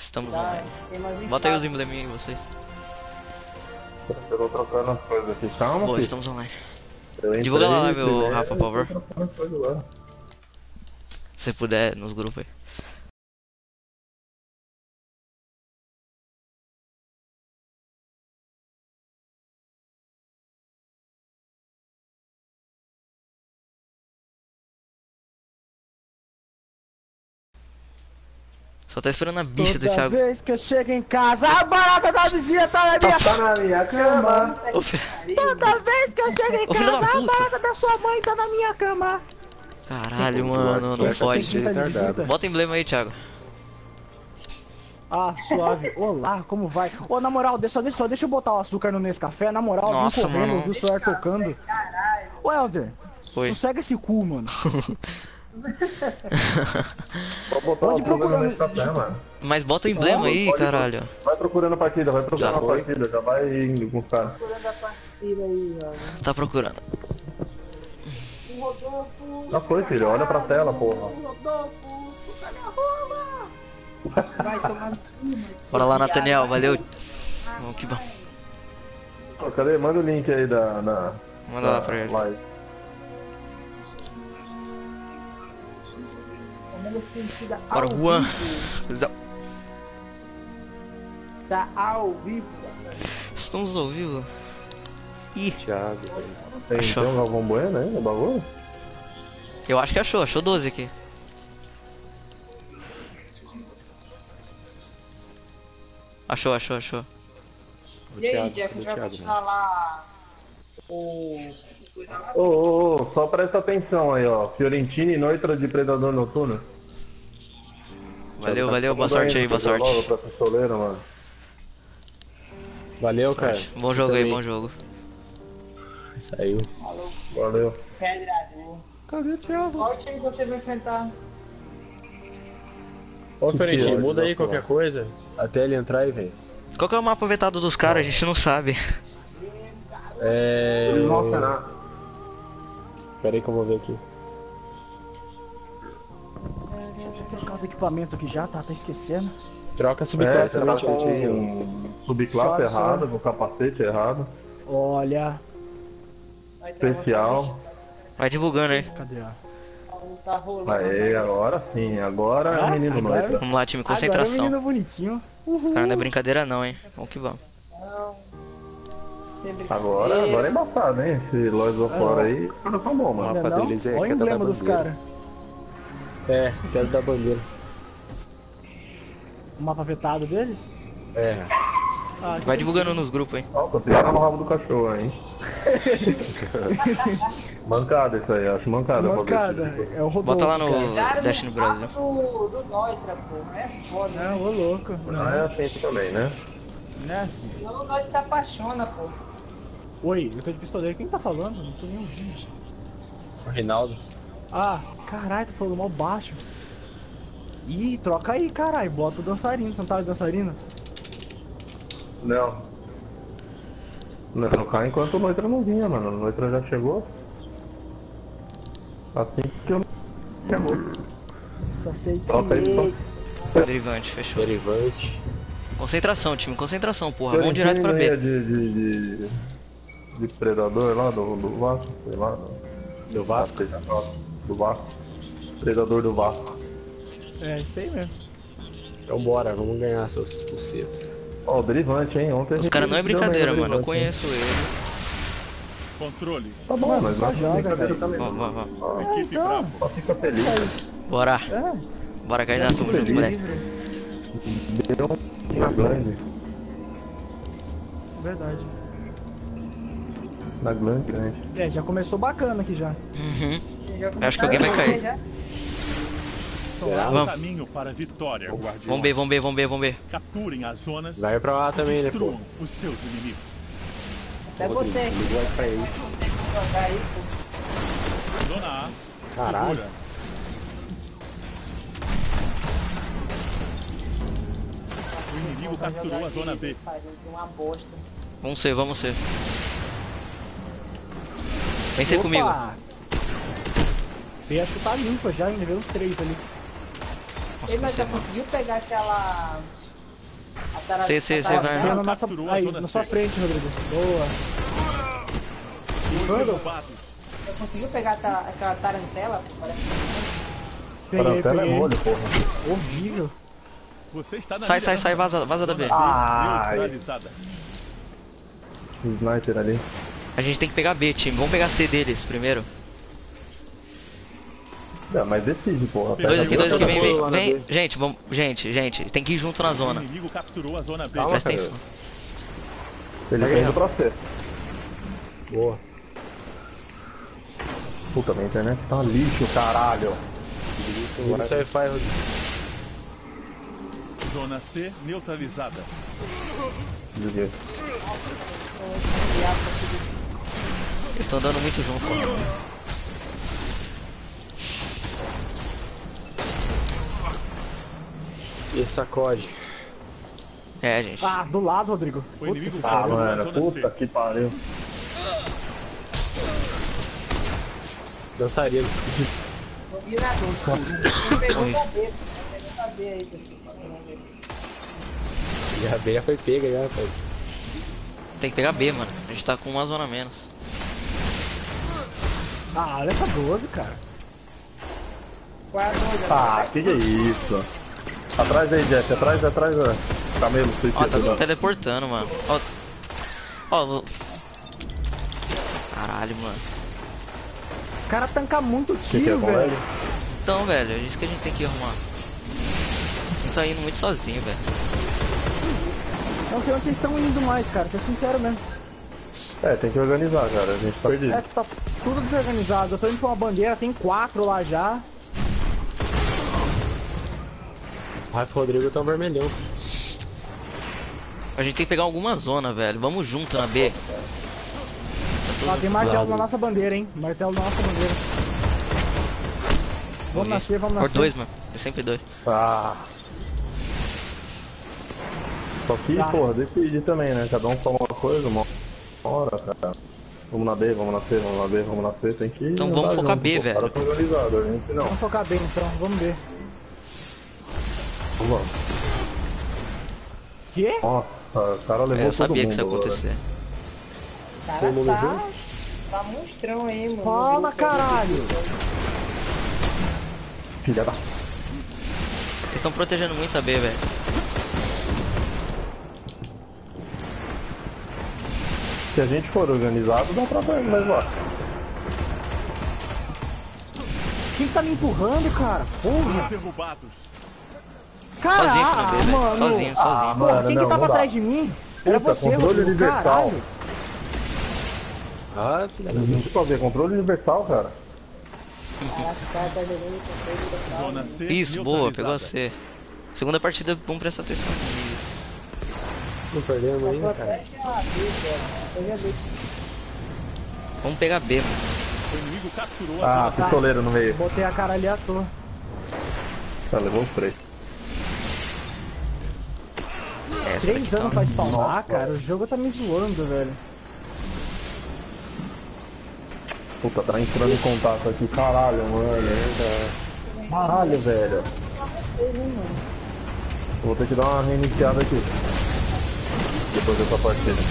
Estamos Tá, online. tem mais Bota aí os 24. embleminhos aí vocês. Eu tô trocando as coisas aqui. Calma, Boa, filho. estamos online. Eu entrei Divulga lá a live, primeiro, Rafa, por eu tô favor. trocando as coisas lá. Se você puder, nos grupos aí. Só tá esperando a bicha do Toda Thiago. vez que eu chego em casa, a barata da vizinha tá na minha Tá na minha cama. Ô, fi- Toda vez que eu chego em Ô, filho casa, da a puta. barata da sua mãe tá na minha cama. Caralho, mano, não Quem pode. tá de visita? Bota emblema aí, Thiago. Ah, suave. Olá, como vai? Ô, na moral, deixa eu botar o açúcar no Nescafé. Na moral, eu vim Nossa, correndo, mano. ouvi o celular tocando. Ô, Helder, Oi. sossega esse cu, mano. Vou botar Pode o problema procurar nesse café, mano. Mas bota o emblema aí, Pode- caralho. Vai procurando a partida, vai procurando Já a foi. partida, já vai indo com os caras. Procurando a partida aí, ó. Tá procurando. O Rodolfo. Já foi, filho, olha pra tela, porra. Rodolfo, suca minha rola. Vai tomar no cu, Bora lá, Nathaniel, valeu. Oh, que bom. Ô, cadê? Manda o link aí da Manda lá pra ele. live. Bora, Juan. Tá ao vivo. Estamos ao vivo. Ih, Thiago, Tem Achou. um Galvão Bueno aí no bagulho? eu acho que achou 12 aqui. Achou. o E aí, Thiago, Jack, cadê o vai Thiago, continuar lá o... Ô, só presta atenção aí, ó. Fiorentina e Noitra de Predador Noturno. Valeu, boa sorte aí, boa sorte. Logo pra pistoleira, mano. Valeu, cara. Bom Você jogo aí, também. bom jogo. Saiu. Valeu. Pedrador. Cadê o Thiago? Qual time você vai enfrentar? Ô, Fiorentinho, ódio muda da aí porra. qualquer coisa até ele entrar aí, velho. Qual que é o mapa vetado dos caras? A gente não sabe. Eles vão operar. Pera aí que eu vou ver aqui. Deixa eu trocar os equipamentos aqui já, tá esquecendo. Troca a Você subclasse tá também, com Fiorentinho. um subclasse Suave, errado, suave. com capacete errado. Olha, Vai ter Especial. Vai divulgando aí. cadê? Tá rolando. Aê, agora sim. Agora é o Ah, menino agora? Noitra. Vamos lá, time, Agora é concentração. menino bonitinho. Uhul. Cara, não é brincadeira não, hein. Vamos que vamos. Tem Agora é brincadeira. embaçado, hein? Esse Lords of War aí, os caras tão bom, O mano. Ainda mapa não? deles é Olha o queda da emblema dos bandeira. caras. É, queda da bandeira. O mapa vetado deles? É. Ah, que Vai divulgando nos grupos aí. Ó, tô pisando no rabo do cachorro, hein? Mancada isso aí, acho mancada. pra ver Mancada, esse- é o Rodolfo. Bota lá no Cara, Dash no Brasil. do Noitra, pô. É foda. Não, ô louco. Não é assim também, né? Não é assim. Senão o Noitra se apaixona, pô. Oi, eu tô de pistoleiro. Quem tá falando? Não tô nem ouvindo. O Reinaldo. Ah, caralho, tu falou mal baixo. Ih, troca aí, caralho. Bota o dançarino. Você não tava de dançarino? Não. Não cai enquanto o Noitra não vinha, mano. O Noitra já chegou. Assim que eu chegou. Só sei que... Troca aí, só. Derivante, fechou. Derivante. Concentração, time, concentração, porra. Vamos direto pra Fiorentina B. de Predador lá do Vasco, sei lá. Do Vasco? Do Vasco. Predador do Vasco. É, isso aí mesmo. Então bora, vamos ganhar seus bucetas. Ó, o Derivante, hein? Ontem a Os gente caras não é deu brincadeira, bem no mano. Eu Derivante, hein? conheço eles. Controle. Tá bom, Mano, mas só não é joga, brincadeira velho. também. Vamos. Ó, Equipe então. Bravo. Só fica feliz. Bora. É, Bora cair na turma junto, moleque. Deu na grande. verdade. Na grande. É, já começou bacana aqui já. Uhum. Já Acho que alguém vai cair. Já? Será? O Vamos. caminho para a vitória, Guardiões. Vamos ver. Capturem as zonas Vai pra lá também, né, pô? destruam os seus inimigos. Até você Liga o Wi-Fi aí. jogar aí, pô. Zona A. Caralho. Segura. O inimigo capturou a zona B. Saiu de uma bosta. Vamos ser. Vem ser comigo. B acho que tá limpa já, hein? Levei uns 3 ali. Nossa, Ele não já sei, mano. conseguiu pegar aquela Sei, tá vai. Tem na nossa, Capturou a aí, zona na sua C. frente, Rodrigo. Boa. Derrubados. Você conseguiu pegar aquela tarantela? Parece Peguei, Tarantela é peguei. molho, porra. Horrível. Você está na Sai, liderança. vaza da B. Zona B Ai. neutralizada. Sniper ali. A gente tem que pegar B, time. Vamos pegar C deles primeiro. É, mas decide, porra. Dois Dois aqui, vem. Lá na Vem. B. Gente, vamos. Gente, tem que ir junto na O zona. inimigo capturou a zona B. Calma, Presta cara. atenção. Ele tá indo pra C. Boa. Puta, minha internet tá um lixo, caralho. Liga seu Wi-Fi, Rodrigo. Zona C neutralizada. Desliguei. Eles estão andando muito junto. E sacode. É, gente. Ah, do lado, Rodrigo. O inimigo Ah, capturou a mano, zona puta C. que pariu. Dançarino. Pegou o cabelo. Pegou o cabelo aí, pessoal. Só que não veio. E a B já foi pega, já, rapaz. Tem que pegar B, mano. A gente tá com uma zona a menos. Ah, olha essa 12, cara. Qual é a doida? Ah, que é isso? Atrás aí, Jeff. Atrás. Camelo, Ó, tá suicida. teleportando, mano. Ó. Caralho, mano. Os caras tancam muito Que é tiro, com velho. ele? Então, velho, é isso que a gente tem que arrumar. Tá indo muito sozinho, velho. Não sei onde vocês estão indo mais, cara. Ser sincero mesmo. É, tem que organizar, cara. A gente tá perdido. É, tá tudo desorganizado. Eu tô indo pra uma bandeira, tem 4 lá já. O Rafa Rodrigo tá um vermelhão. A gente tem que pegar alguma zona, velho. Vamos junto na B. Ó, tem martelo na nossa bandeira, hein? Martelo na nossa bandeira. Vamos nascer, vamos Por nascer. 2, mano. É sempre 2. Ah. Só que, Tá. porra, decide também, né? Cada um fala uma coisa, uma hora, cara. Vamos na B, vamos na C, vamos na B, vamos na C, tem que ir. Então andar vamos focar junto, B, pô. velho. Os caras tão organizados, a gente não. Vamos focar bem então, vamos ver. Vamos. Quê? Nossa, o cara levou Eu todo sabia que mundo isso ia agora. acontecer. O cara Todo mundo tá... junto? Tá monstrão aí, mano. Fala, caralho! Filha da... Eles estão protegendo muito a B, velho. Se a gente for organizado, dá pra levar. Quem que tá me empurrando, cara? Porra! Derrubados. Sozinho aqui na B, Caralho, velho. mano! Sozinho. Ah, Porra, mano, quem que não, tava não dá. atrás de mim? Era Puta, você, controle Rodrigo, universal. caralho! Ah, filha da Deixa eu ver, controle universal, cara. Caraca, o cara tá jogando com coisa Zona C Isso, boa, pegou a neutralizada. C. Segunda partida, vamos prestar atenção. Não perdemos ainda, cara. Protege a B, velho. Protege a B. Vamos pegar B, mano. O inimigo capturou a Ah, zona C. pistoleiro no meio. Botei a cara ali à toa. Tá, levou os 3. Essa 3 daqui anos tá- pra spawnar, cara. O jogo tá me zoando, velho. Puta, tá entrando em contato aqui, caralho, mano. Caralho, velho. Pra vocês, hein, mano. Eu vou ter que dar uma reiniciada aqui. Depois dessa partida.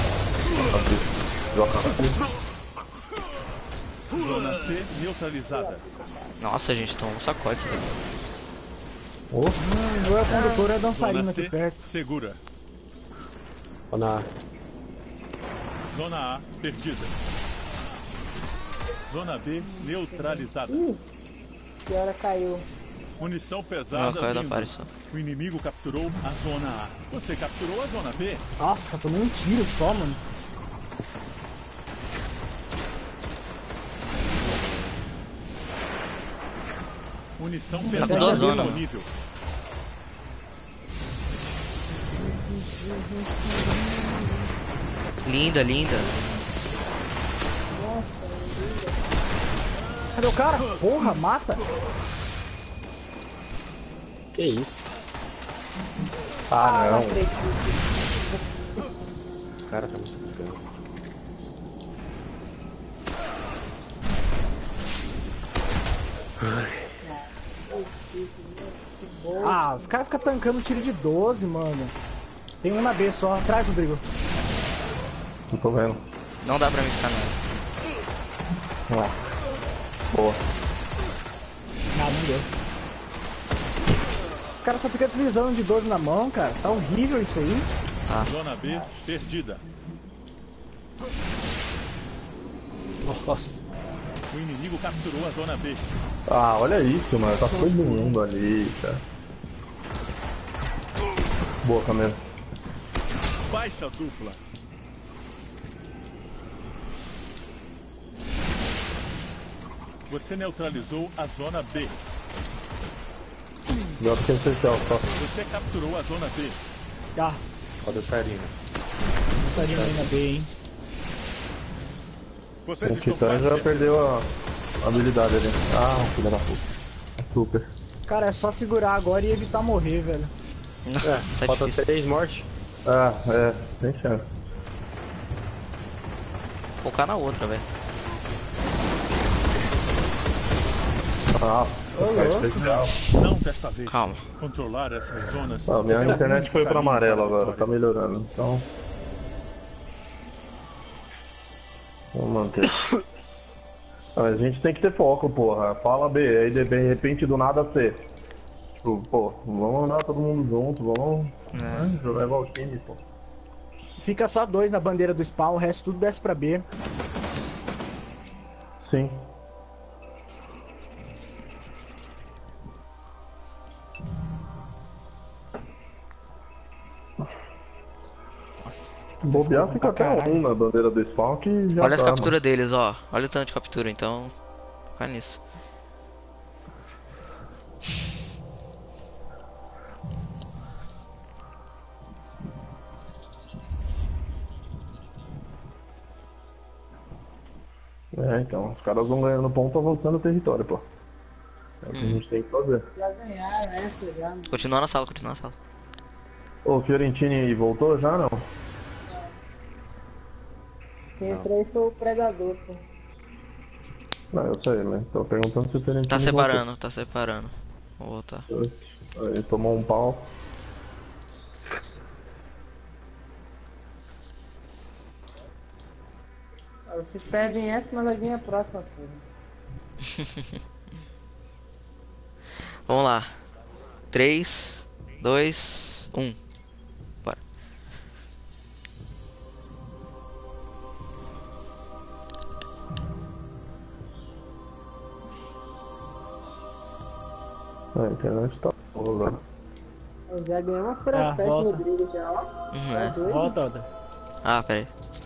Zona C neutralizada. Nossa, gente, toma um sacode isso daqui. O meu condutor é dançarino Zona aqui C perto. segura. Ó, na... Zona A perdida. Zona B neutralizada. Que hora caiu? Munição pesada. Não, caiu da vindo. party só. O inimigo capturou a zona A. Você capturou a zona B? Nossa, tomei um tiro só, mano. Munição com pesada duas zonas, mano. disponível. Linda, linda. Cadê o cara? Porra, mata! Que isso? Ah, não. O cara tá muito bacana. Ah, os caras ficam tancando tiro de 12, mano. Tem um na B só. Atrás, Rodrigo. Não tô vendo. Não dá pra mim ficar não. Ah. Boa. Ah, não deu. O cara só fica deslizando de 12 na mão, cara. Tá horrível isso aí. Zona B perdida. Nossa. O inimigo capturou a zona B. Ah, olha isso, mano. Tá todo mundo ali, cara. Boa, Camelo. Baixa dupla. Você neutralizou a zona B. Deu pequeno especial só. Você capturou a zona B. Ah, Ó, dançarina. passarinho aí na B, hein. Vocês O estão Titã quase já perdidos. perdeu a habilidade ali. Ah, filha da puta. Super. Cara, é só segurar agora e evitar morrer, velho. Tá Falta difícil. 3 mortes. Ah, sem chance. Focar na outra, velho. Ah, louco. especial. Não desta vez. Calma. Controlar essas zonas. Ah, minha é o internet único foi pra caminho amarelo para a agora, tá vitória. melhorando, então. Vamos manter. Ah, a gente tem que ter foco, porra. Fala B, aí de repente do nada C. Tipo, pô, vamos andar todo mundo junto, vamos jogar igual o time, pô. Fica só 2 na bandeira do spawn, o resto tudo desce pra B. Sim. Nossa. Bobear Ficou fica bom pra até caralho. um na bandeira do spawn que já Olha as tá, capturas deles, ó. Olha o tanto de captura, então. Focar nisso. mano. É, então, os caras vão ganhando ponto avançando o território, pô. É o que a gente tem que fazer. Já ganharam essa já. Mano. Continua na sala, continua na sala. Ô, o Fiorentini voltou já, não? Quem entrou aí foi o predador, pô. Não, eu sei, mas tô perguntando se o Fiorentini Tá separando, tá separando. Vou voltar. voltou. Ele tomou um pau. Ah, vocês perdem essa, mas vai vir a próxima, pô. Vamos lá. 3, 2, 1. Bora. A internet tá boa agora. Eu já ganhei uma fura festa volta. no Drigo já, ó. Uhum, Tá é. doido? Volta, Oda. Ah, pera aí.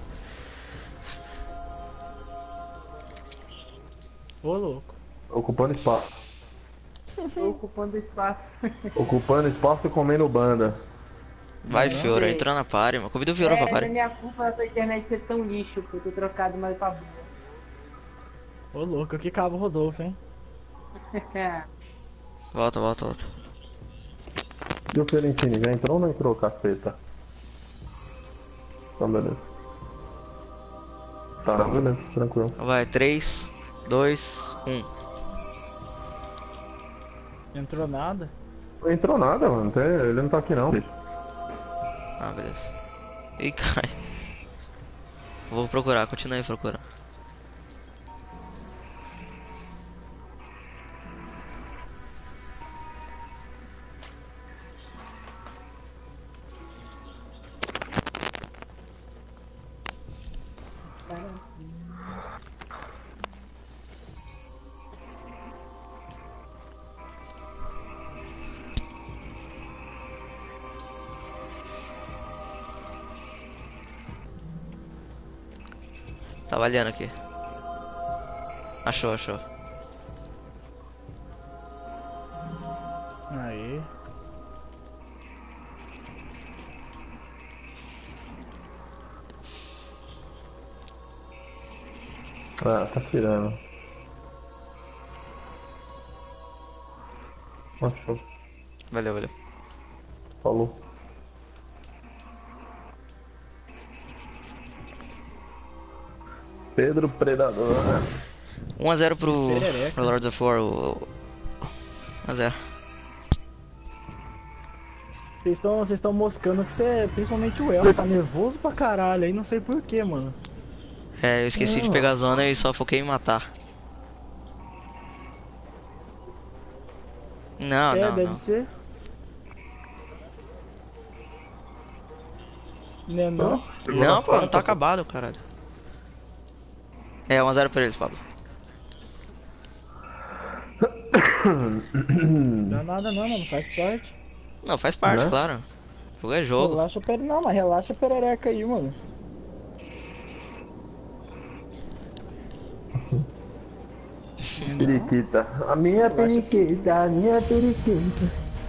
Ô, louco. Ocupando espaço. Tô ocupando espaço. Ocupando espaço e comendo banda. Vai, Fiora, sei. entra na party, mano. Convida o Fiora pra É party. minha culpa essa internet ser tão lixo, pô. Tô trocado mais pra Ô, louco. Que cabo o Rodolfo, hein. boa. Volta, volta, volta. E o Fiorentini, já entrou ou não entrou, caceta? Então, beleza. Tá, beleza, tranquilo. Vai, 3, 2, 1. Entrou nada. Não entrou nada, mano. Ele não tá aqui não, bicho. Ah, beleza. Ih, cai. Vou procurar, continua aí procurando. Tá avaliando aqui. Achou, achou. Aí. Ah, tá tirando. Achou. Valeu, valeu. Falou. Pedro Predador. 1x0 pro Perereca. Lords of War. 1x0. Vocês estão moscando que você, principalmente o El, tá nervoso pra caralho aí, não sei porquê, mano. É, eu esqueci de pegar a zona e só foquei em matar. Não, não, Deve não. ser. Né, não? Não, pô, não tá acabado, caralho. É, 1-0 pra eles, Pablo. Não dá nada não, mano, faz parte. Não, faz parte, Né? claro. Jogo é jogo. Relaxa, não, mas relaxa a perereca aí, mano. Periquita. A minha periquita, a minha periquita.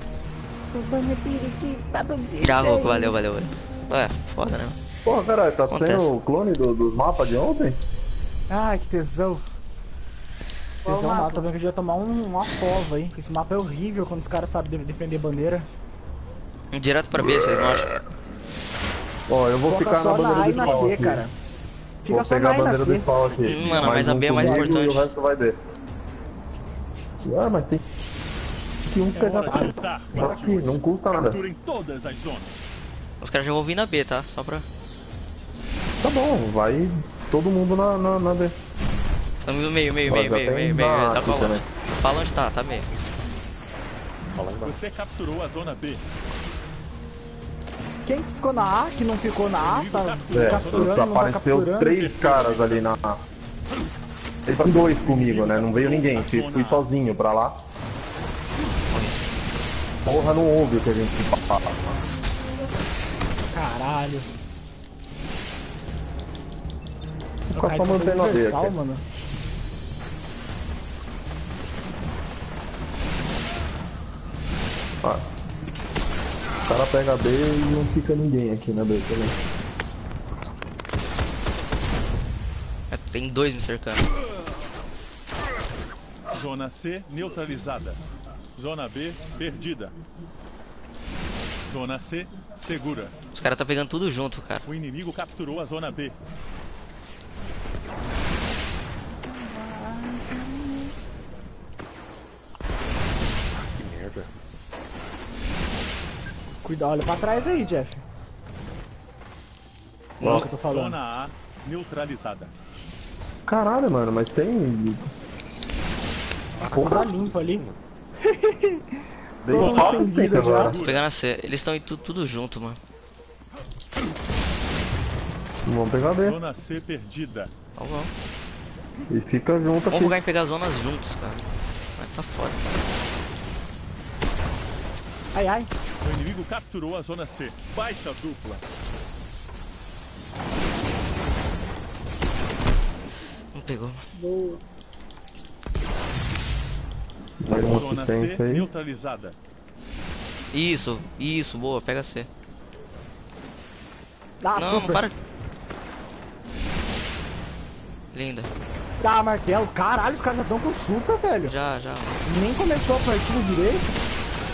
Já, Roco, valeu, valeu, valeu. É, foda, né? Porra, caralho, tá Acontece. sendo o clone dos mapas de ontem? Ai, que tesão. Qual Tesão mapa? lá, tô vendo que a gente vai tomar uma sova aí. Esse mapa é horrível quando os caras sabem defender bandeira. Direto pra B, vocês não acham? Ó, eu vou Foca ficar na só na bandeira A e de na pau C, aqui. cara. Fica Vou só pegar na a A e na bandeira de C. pau aqui. Mano, mas a B é mais comigo importante. E o resto vai ver. Ah, mas tem que um É pegar hora de lutar, tá aqui, não custa nada. Capturem todas as zonas. Os caras já vão vir na B, tá? Só pra... Tá bom, vai todo mundo na B. Tamo no meio, meio, Ó, meio, já meio, tem meio, meio. na Tá aqui colando. também. Fala onde tá, tá meio. Fala aí, Você capturou a zona B. Quem que ficou na A, que não ficou na A, tá capturando, não tá apareceu capturando. 3 caras ali na... Ele foi 2 comigo, né? Não veio ninguém, fui sozinho pra lá. Porra, não ouve o que a gente fala. Caralho. O O cara cara tá foi mantendo a B universal, aqui. mano. Ah. O cara pega a B e não fica ninguém aqui na B também. É, tem dois me cercando. Zona C neutralizada. Zona B perdida. Zona C segura. Os caras tá pegando tudo junto, cara. O inimigo capturou a zona B. que merda. Cuidado, olha pra trás aí, Jeff. Olha o que eu tô falando. Zona A neutralizada. Caralho, mano, mas tem... Nossa, coisa limpa ali. Dei Todo mundo sem vida já. Tô pegando a C. Eles estão tudo junto, mano. Vamos pegar a B. Zona C perdida. Então vamos. E fica junto Vamos aqui. focar em pegar as zonas juntos, cara. Mas tá foda. Ai, ai. O inimigo capturou a zona C. Baixa dupla. Não pegou. Mais uma Zona C assistência aí. neutralizada. Isso, isso, boa, pega C. Dá Não, super. para. Linda. Dá martelo. Caralho, os caras já estão com super, velho. Já. Nem começou a partida direito.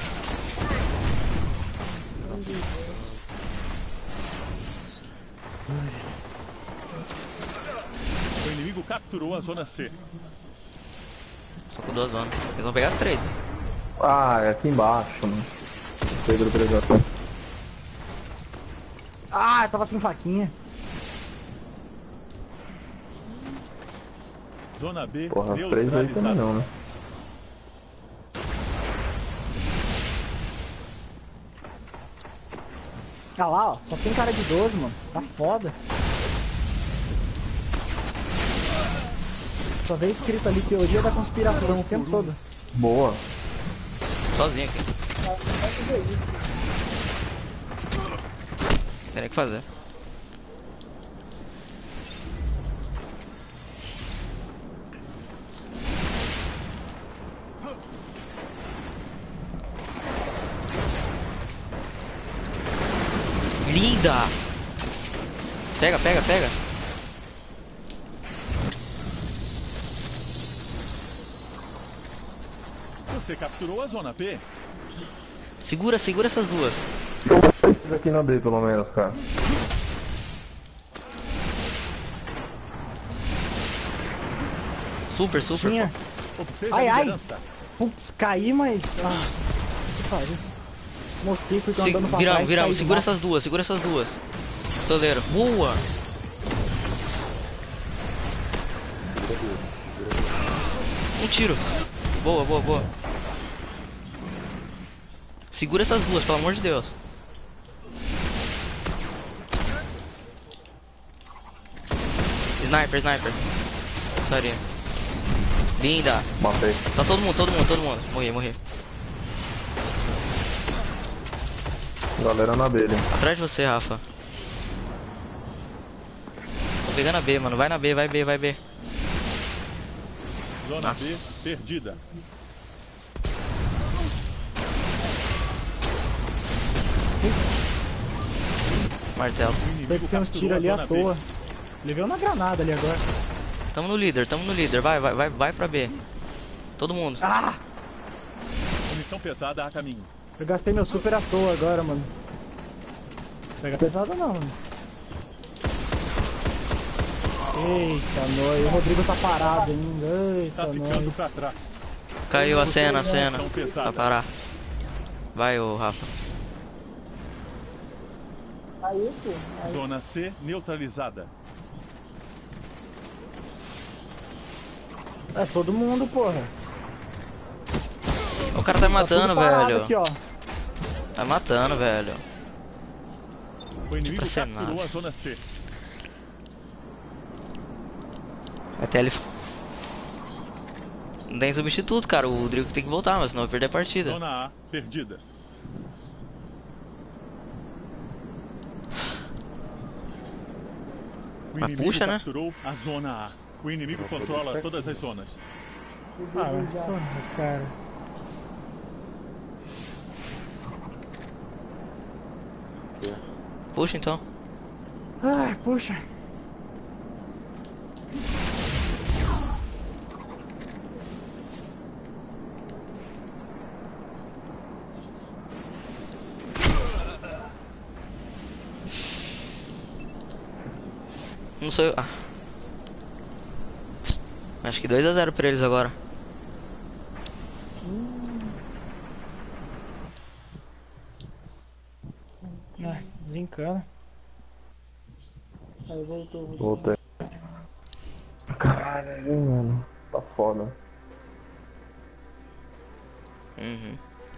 O inimigo capturou a zona C. Só com duas zonas. Eles vão pegar as três. Ah, é aqui embaixo, mano. Pedro Pregador. Ah, eu tava sem faquinha. Zona B Porra, as 3 aí também neutralizada. não, né? Ah lá, ó. Só tem cara de 12, mano. Tá foda. Só vê escrito ali teoria da conspiração o tempo todo. Boa. Sozinho aqui. Não tem nem o que fazer. Linda! Pega. Você capturou a zona B. Segura essas duas. Esses aqui na B, pelo menos, cara. Super. Tinha. Obteve Ai, a ai. liderança. Putz, caí, mas. Ah, que pariu. Mosquei, fui andando pra Viramos, trás. viramos. caí Segura do essas duas, segura essas duas. Pistoleiro. Boa! Segura duas. Um tiro. Boa, boa, boa. Segura essas duas, pelo amor de Deus. Sniper, sniper. Sarinha. Linda. Matei. Tá todo mundo. Morri. Galera na B, hein? Atrás de você, Rafa. Tô pegando a B, mano. Vai na B, vai B. Zona Nossa. B perdida. Martelo. O inimigo Deve ser uns capturou tiros a ali à zona B. toa. Levei uma granada ali agora. Tamo no líder. Vai pra B. Todo mundo. Ah! Munição pesada a caminho. Eu gastei meu super à toa agora, mano. Pega pesado não, mano. Eita, nós. O Rodrigo tá parado ainda. Tá Eita, ficando nós. pra trás. Caiu a cena. Munição pesada. Pra parar. Vai, ô Rafa. Aí, pô. Aí. Zona C neutralizada. É todo mundo, porra. O cara tá me matando, Tudo parado velho. aqui, ó. Tá matando, velho. O inimigo Pra ser capturou nada. a zona C. Até ele. Não tem substituto, cara. O Rodrigo tem que voltar, mas senão vai perder a partida. Zona A perdida. O Mas inimigo puxa, né? capturou a zona A. O inimigo controla todas as zonas. Ah, porra, cara. Puxa então. Ai, puxa. Não sou eu. Ah. Acho que 2 a 0 pra eles agora. Ai, desencana. Aí voltou. Voltei. Caralho, mano. Tá foda. Uhum.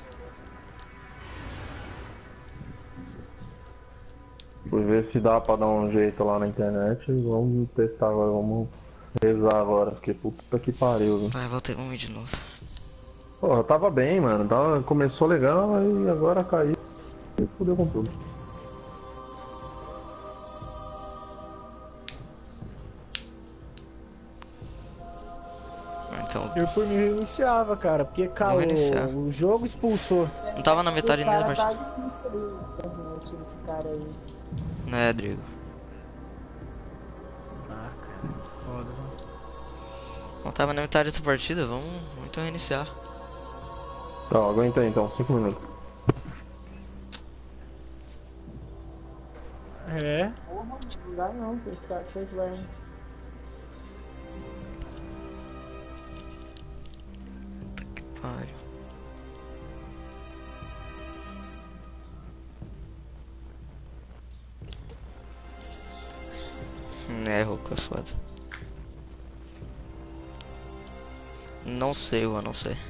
Fui ver se dá pra dar um jeito lá na internet. Vamos testar agora, vamos rezar agora, porque puta que pariu, viu? Vai, voltei, vamos ir de novo. Porra, tava bem, mano. Começou legal e agora caiu. E fudeu com tudo. Então, Eu por mim reiniciava, cara, porque calou, reiniciar. o jogo expulsou. não tava na metade Esse nem da cara partida. tá difícil ali, internet desse cara aí. Né, Rodrigo? Ah, cara, foda, né? Não tava na metade da partida, vamos então reiniciar. Então, aguenta aí então, 5 minutos. É, Porra, não dá não, porque esse cara fez vai. Páreo. Roku é foda. Não sei, eu não sei.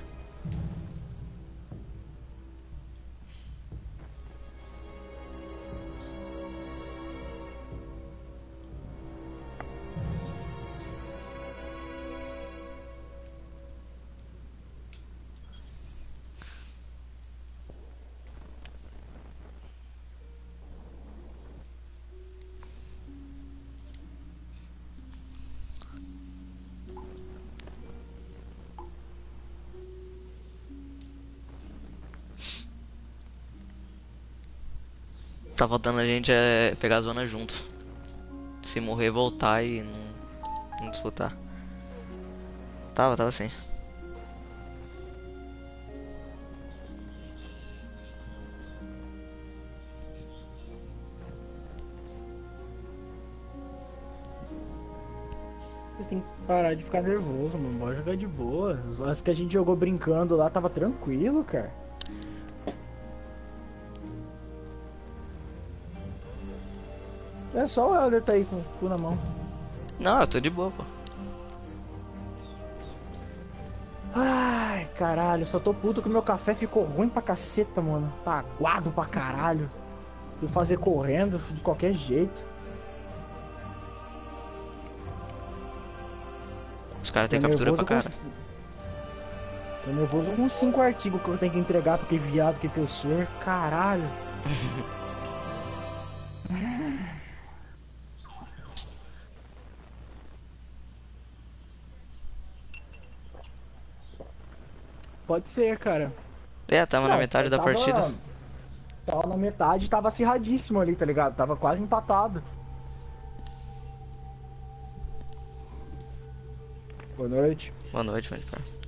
Tá faltando a gente pegar a zona junto. Se morrer, voltar e não disputar. Tava assim. vocês têm que parar de ficar nervoso, mano. Bora jogar de boa. As horas que a gente jogou brincando lá tava tranquilo, cara. É só o Helder tá aí com o cu na mão. Não, eu tô de boa, pô. Ai, caralho, só tô puto que o meu café ficou ruim pra caceta, mano. Tá aguado pra caralho. Fui fazer correndo de qualquer jeito. Os caras têm Tô captura pra nervoso cara. Tô nervoso com 5 artigos que eu tenho que entregar porque viado, que professor. Caralho. Pode ser, cara. É, tava na Não, metade da tava- partida. Tava na metade, tava acirradíssimo ali, tá ligado? Tava quase empatado. Boa noite. Boa noite, velho.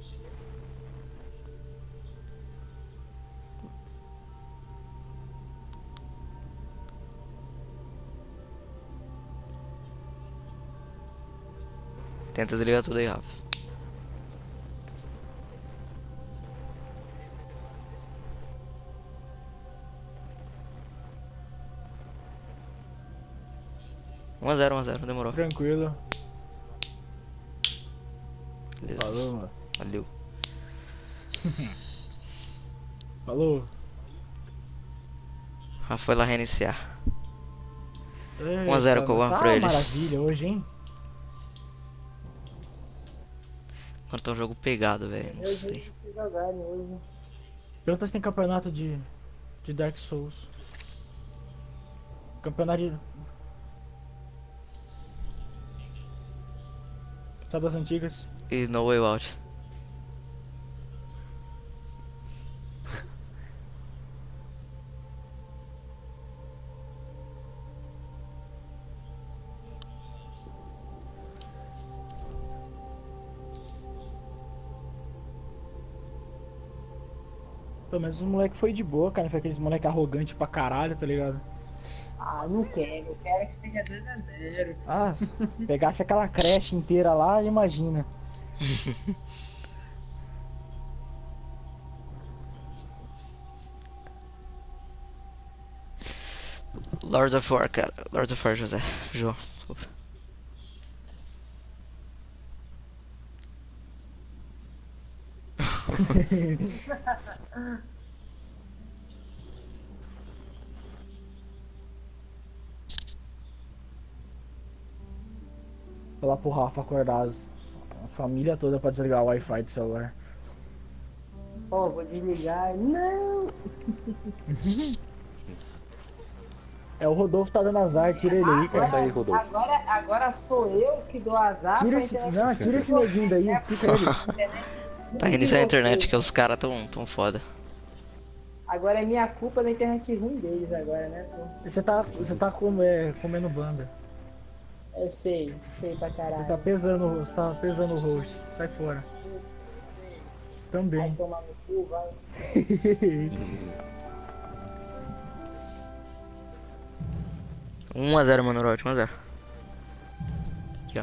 Tenta desligar tudo aí, Rafa. Um a zero, demorou. Tranquilo. Beleza. Falou, mano. Valeu. Falou. Rafa foi lá reiniciar. 1 a 0 Eita, com o One tá pra eles. maravilha hoje, hein? Mano, tá um jogo pegado, velho. Não Eu sei. vi vocês jogarem hoje. Pergunta se tem campeonato de Dark Souls. Campeonato de... Só das antigas. E No Way Out. Pelo menos os moleque foi de boa, cara. Foi aqueles moleque arrogante pra caralho, tá ligado? Ah, não quero. Eu quero que seja 2 a 0. Ah, se pegasse aquela creche inteira lá, imagina. Lords of War, cara. Lords of War, José. João. Desculpa. Falar pro Rafa acordar a família toda pra desligar o Wi-Fi do celular. Ó, vou desligar. Não! É, o Rodolfo tá dando azar, tira ele aí, cara. Isso aí, Rodolfo. Agora sou eu que dou azar Tira pra esse, internet. não, tira esse neguinho daí, fica ele. Tá reiniciando a internet, que os caras tão foda. Agora é minha culpa da internet ruim deles agora, né? Pô? Você tá comendo banda. Eu sei pra Você caralho. tá pesando o rosto. Sai fora. Vai Também. tomar no cu, vai. 1 a 0, mano, Rote, 1 a 0. Aqui, ó.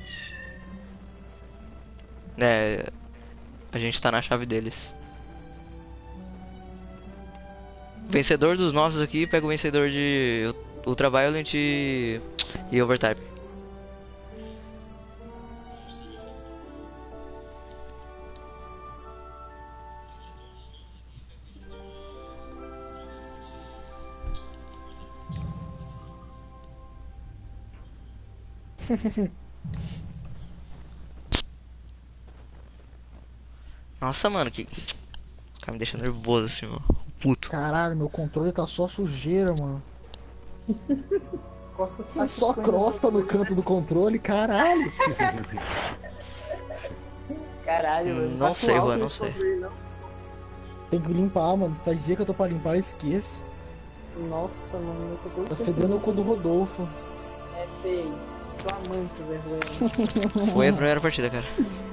É, a gente tá na chave deles. Vencedor dos nossos aqui pega o vencedor de Ultraviolent e Overtype. Nossa, mano, que... O cara me deixa nervoso assim, mano. Puto. Caralho, meu controle tá só sujeira, mano. Coça o Tá saco só com crosta ele. no canto do controle, caralho. Caralho, mano. Não Tá com sei, álcool Juan, não no sei. controle, não. Tem que limpar, mano. Faz dia que eu tô pra limpar, eu esqueço. Nossa, mano. Eu tô todo Tá tempo fedendo o cu do Rodolfo. É, sei. Tua mãe, seu Zé Ruela. Foi a primeira partida, cara.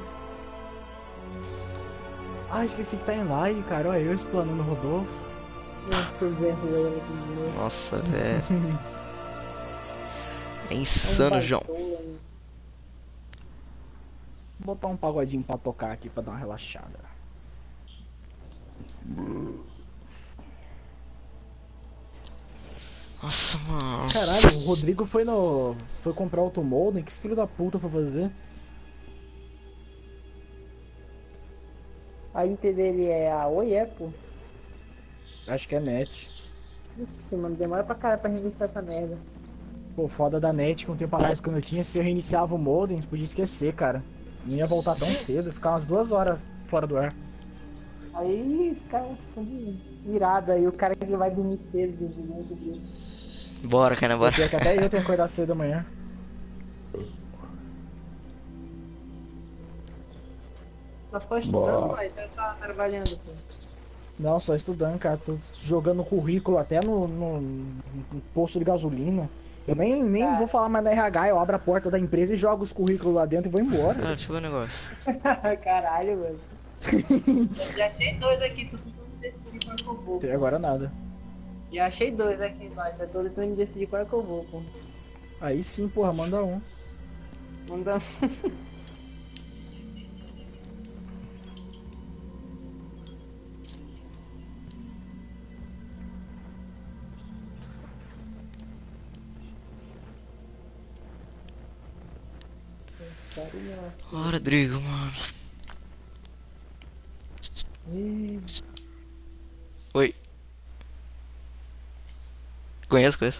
Ah, esqueci que tá em live, cara. Olha, eu explanando o Rodolfo. Nossa, seu Zé Ruela de novo. Nossa, velho. É insano, João. Baitola, Vou botar um pagodinho pra tocar aqui pra dar uma relaxada. Nossa, mano. Caralho, o Rodrigo foi comprar automodem. Que esse filho da puta foi fazer? A Inter dele é a Oi, é, pô. Acho que é net. Nossa, mano, demora pra caralho pra reiniciar essa merda. Pô, foda da net que um tempo atrás quando eu tinha, se eu reiniciava o modem, podia esquecer, cara. Não ia voltar tão cedo, ficar umas 2 horas fora do ar. Aí os caras ficam virados aí, o cara que vai dormir cedo, de novo. Bora, Kainan, bora. Porque até eu tenho que acordar cedo amanhã. Tá só estudando, pai, tá trabalhando, pô. Não, só estudando, cara. Tô jogando currículo até no posto de gasolina. Eu nem vou falar mais na RH, eu abro a porta da empresa e jogo os currículos lá dentro e vou embora. Cara, deixa eu ver um negócio. Caralho, mano. Já achei 2 aqui, tô tentando decidir qual que eu vou. Até agora nada. Já achei 2 aqui, mas eu tô tentando decidir qual que eu vou, pô. Aí sim, porra, manda um. Manda. Ó, Rodrigo, mano. Oi. Conheço.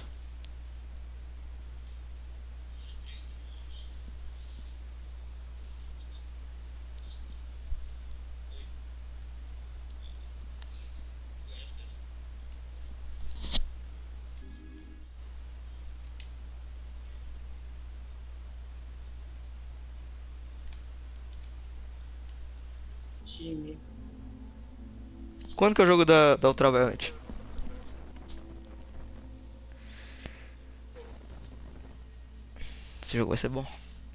Time. Quando que é o jogo da Ultraviolent? Esse jogo vai ser bom.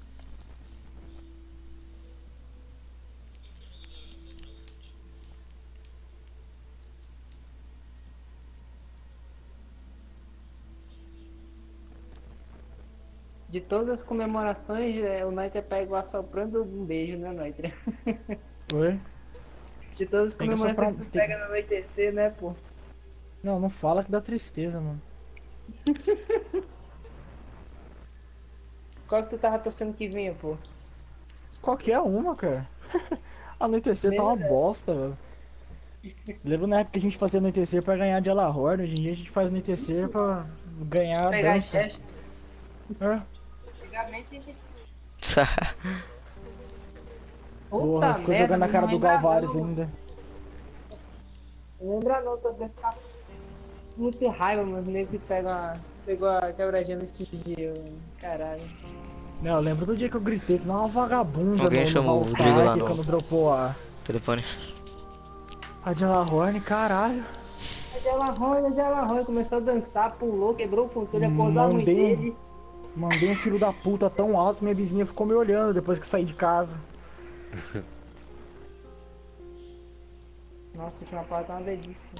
De todas as comemorações, o Noiter pega o assoprando um beijo, né, Noiter? Oi? De todas as Tem que comemorações assoprar que um- tu tem- pega no anoitecer, né, pô? Não fala que dá tristeza, mano. Qual que tu tava torcendo que vinha, pô? Qualquer uma, cara. Anoitecer tá uma bosta, velho. Lembra na época que a gente fazia anoitecer pra ganhar de Alahorn? Hoje em dia a gente faz anoitecer pra ganhar a Pegar dança. chest. É. Antigamente a gente... Porra, ficou jogando na cara do Galvares ainda. Não lembra não, tô ficando muito raiva, mano. Nem que pegou a quebradinha nesse dia, mano. Caralho. Não, eu lembro do dia que eu gritei que não é uma vagabunda Alguém no chamou o Valstar Rodrigo lá que no- quando dropou a Telefone. de Alahorn, caralho. A de Alahorn, começou a dançar, pulou, quebrou o controle, acordou a mãe Mandei- dele. Mandei um filho da puta tão alto, minha vizinha ficou me olhando depois que eu saí de casa. Nossa, tinha uma parada uma delícia.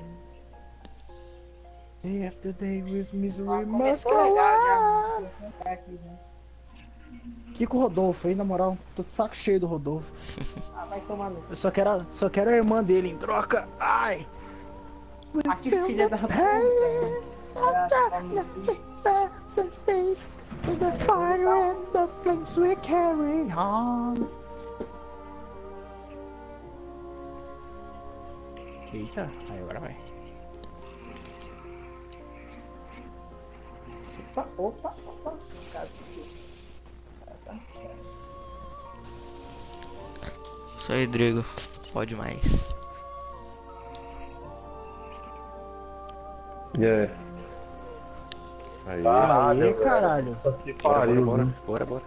Day after day with misery must Começou go legal on. já. Vou contar aqui, né? Kiko Rodolfo, aí na moral, tô de saco cheio do Rodolfo. Ah, vai tomar no. Eu só quero a irmã dele em troca. Ai! Aqui, filha da puta. The fire and the flames we carry on. Eita, aí agora vai. Opa. Isso aí, Rodrigo. Pode mais. E aí? Aí, Aê, caralho. Que bora, pariu, bora, viu? bora.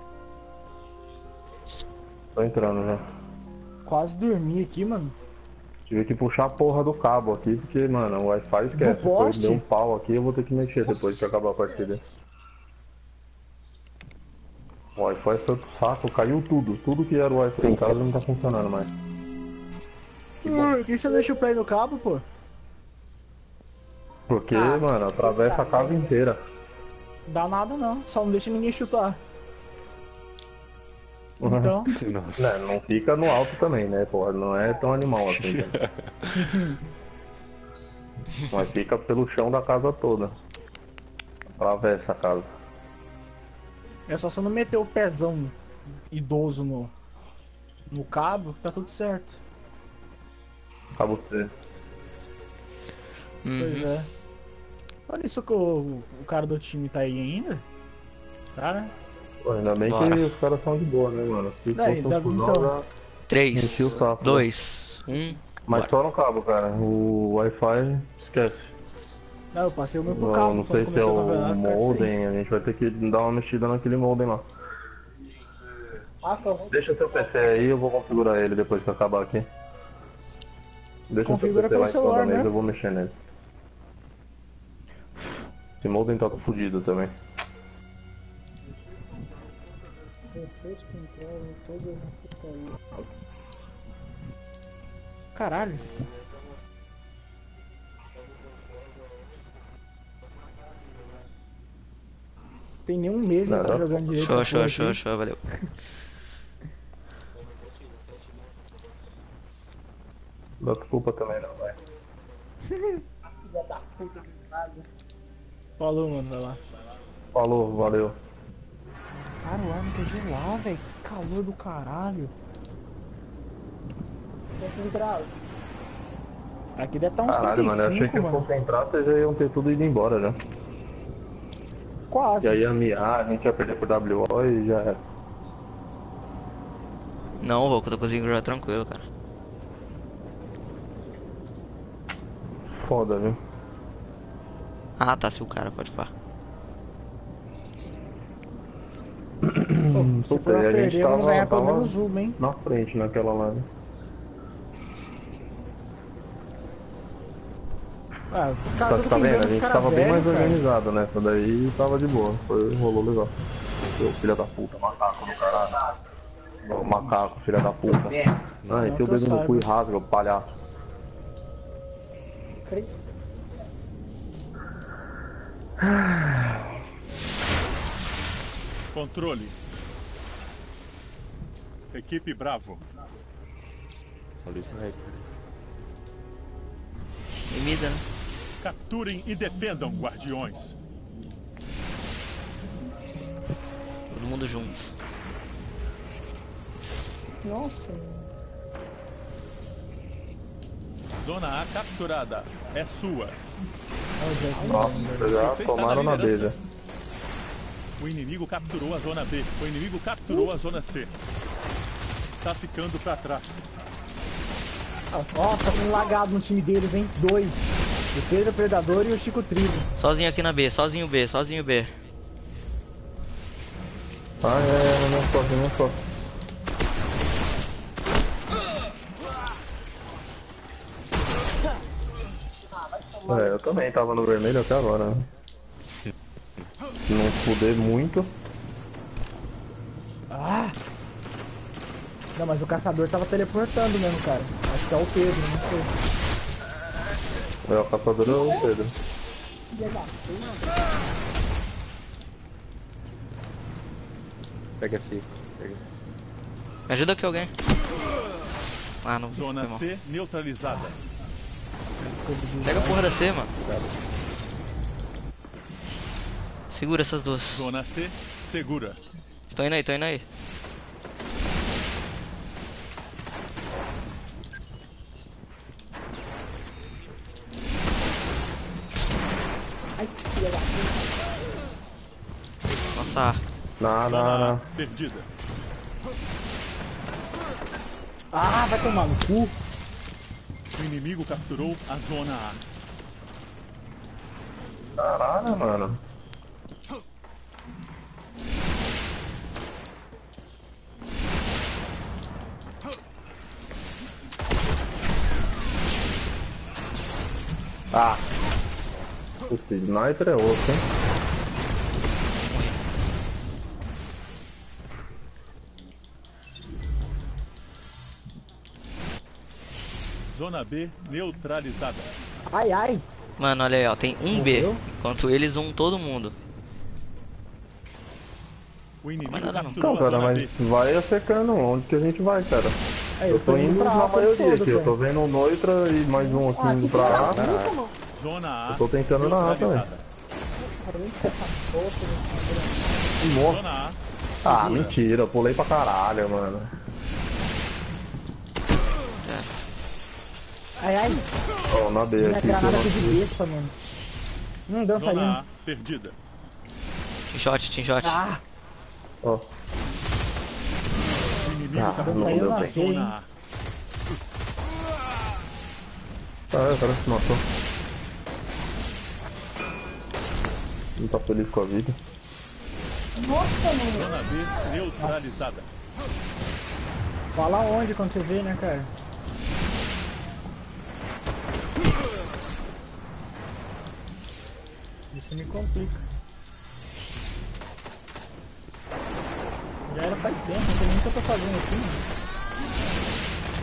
Tô entrando já. Quase dormi aqui, mano. Tive que puxar a porra do cabo aqui, porque, mano, o Wi-Fi esquece. Do poste? Deu um pau aqui, eu vou ter que mexer depois que acabar a partida. O Wi-Fi foi pro saco, caiu tudo. Tudo que era o Wi-Fi em casa não tá funcionando mais. Por que você deixa o play no cabo, pô? Porque, mano, atravessa a casa inteira. Dá nada não, só não deixa ninguém chutar. Então, Nossa. Não fica no alto também, né, porra? Não é tão animal assim. Né? Mas fica pelo chão da casa toda. Pra ver essa casa. É só você não meter o pezão idoso no cabo, que tá tudo certo. Cabo C. Pois é. Olha isso que o cara do time tá aí ainda. Tá, né? Pô, ainda bem Bora. que os caras são de boa, né, mano? Se Daí, fosse um fusão, então. já 3, enchi o saco. 2, 1. Mas só no cabo, cara. O Wi-Fi, esquece. Não, eu passei o meu pro Não, cabo não quando sei se é começou o o campeonato. cara, isso aí. modem, a gente vai ter que dar uma mexida naquele modem lá. Ah, tá bom. Deixa seu PC aí, eu vou configurar ele depois que acabar aqui. Deixa Configura seu PC lá pelo em cima celular, da mesa, né? eu vou mexer nele. Esse modem tá fudido também. Vocês controlam toda a putaria. Caralho. Tem nem um mês que ele tá Nada. jogando direito. Show, essa show, porra show, aqui. show, valeu. Dá culpa também não, vai. Filha da puta do nada. Falou, mano, vai lá. Falou, valeu. Cara, o ar não quer gelar, velho. Que calor do caralho. Quantos graus? Aqui deve estar uns Caralho, mano, eu achei 35, que eu mano. fosse entrar, vocês já iam ter tudo ido embora já. Quase. E aí ia miar, a gente ia perder por WO e já era. Não, Roco, tô conseguindo jogar tranquilo, cara. Foda, viu? Ah, tá, se o cara pode pá. Pô, se for Puta, e pra a gente perder, vamos ganhar pelo tava menos uma, hein? na frente naquela lá, né? Ah, os Só caras que tá jogam vendo? A pingando, os gente caras tava bem mais velhos, cara. organizado nessa daí tava de boa. Rolou legal. Seu filho da puta, macaco do caralho. Ô, macaco, filho da puta. Ah, enfia o que eu dedo no cu e saiba. rasga, o palhaço. Controle. Equipe Bravo. Olha isso aí. Emida, né? Capturem e defendam, guardiões. Todo mundo junto. Nossa, Zona A capturada. É sua. Nossa, já Você está tomaram na na liderança. belha. O inimigo capturou a zona B. O inimigo capturou a zona C. Tá ficando pra trás. Nossa, um lagado no time deles, hein? 2. O Pedro Predador e o Chico Trigo. Sozinho aqui na B, sozinho B, sozinho B. Ah, é, não só, não só. É, eu também tava no vermelho até agora, né? Se não fuder muito. Ah! Não, mas o caçador tava teleportando mesmo, cara. Acho que é o Pedro, não sei. É, o caçador é o Pedro. Pega C. Pega. Me ajuda aqui alguém. Ah, não. Zona foi mal. C neutralizada. Pega a porra da C, mano. Segura essas duas. Zona C segura. Estão indo aí, estão indo aí. ai, filha da puta. Nossa, Não, Zona não, A não. perdida. Ah, vai tomar no cu. O inimigo capturou a zona A. Caralho, mano. Ah. O sniper é outro, hein? Zona B neutralizada. Ai, ai. mano, olha aí, ó. Tem um B. Morreu? Enquanto eles, todo mundo. O inimigo Mas nada não. capturou Então, a cara, zona mas B. vai secando onde que a gente vai, cara. Aí, Eu tô indo pra na A o tempo maioria todo, aqui, eu tô velho. vendo o Neutra e mais um aqui indo pra A. Zona A Eu tô tentando na A também. neutralizada. Além de essa força desse Nossa. Zona A. Ah, mentira, eu pulei pra caralho, mano. Ai, ai, Ó, na B minha aqui, granada que aqui de besta, mano. Dançarino. Zona A perdida. Team shot. Ah, Ó. O inimigo Ah, capturou não deu a bem. zona A. Ah, o cara se matou. Não tá feliz com a vida. nossa, mano. Zona B neutralizada. Fala onde quando você vê, né, cara? Isso me complica. Já era faz tempo, não sei nem o que eu tô fazendo aqui, mano.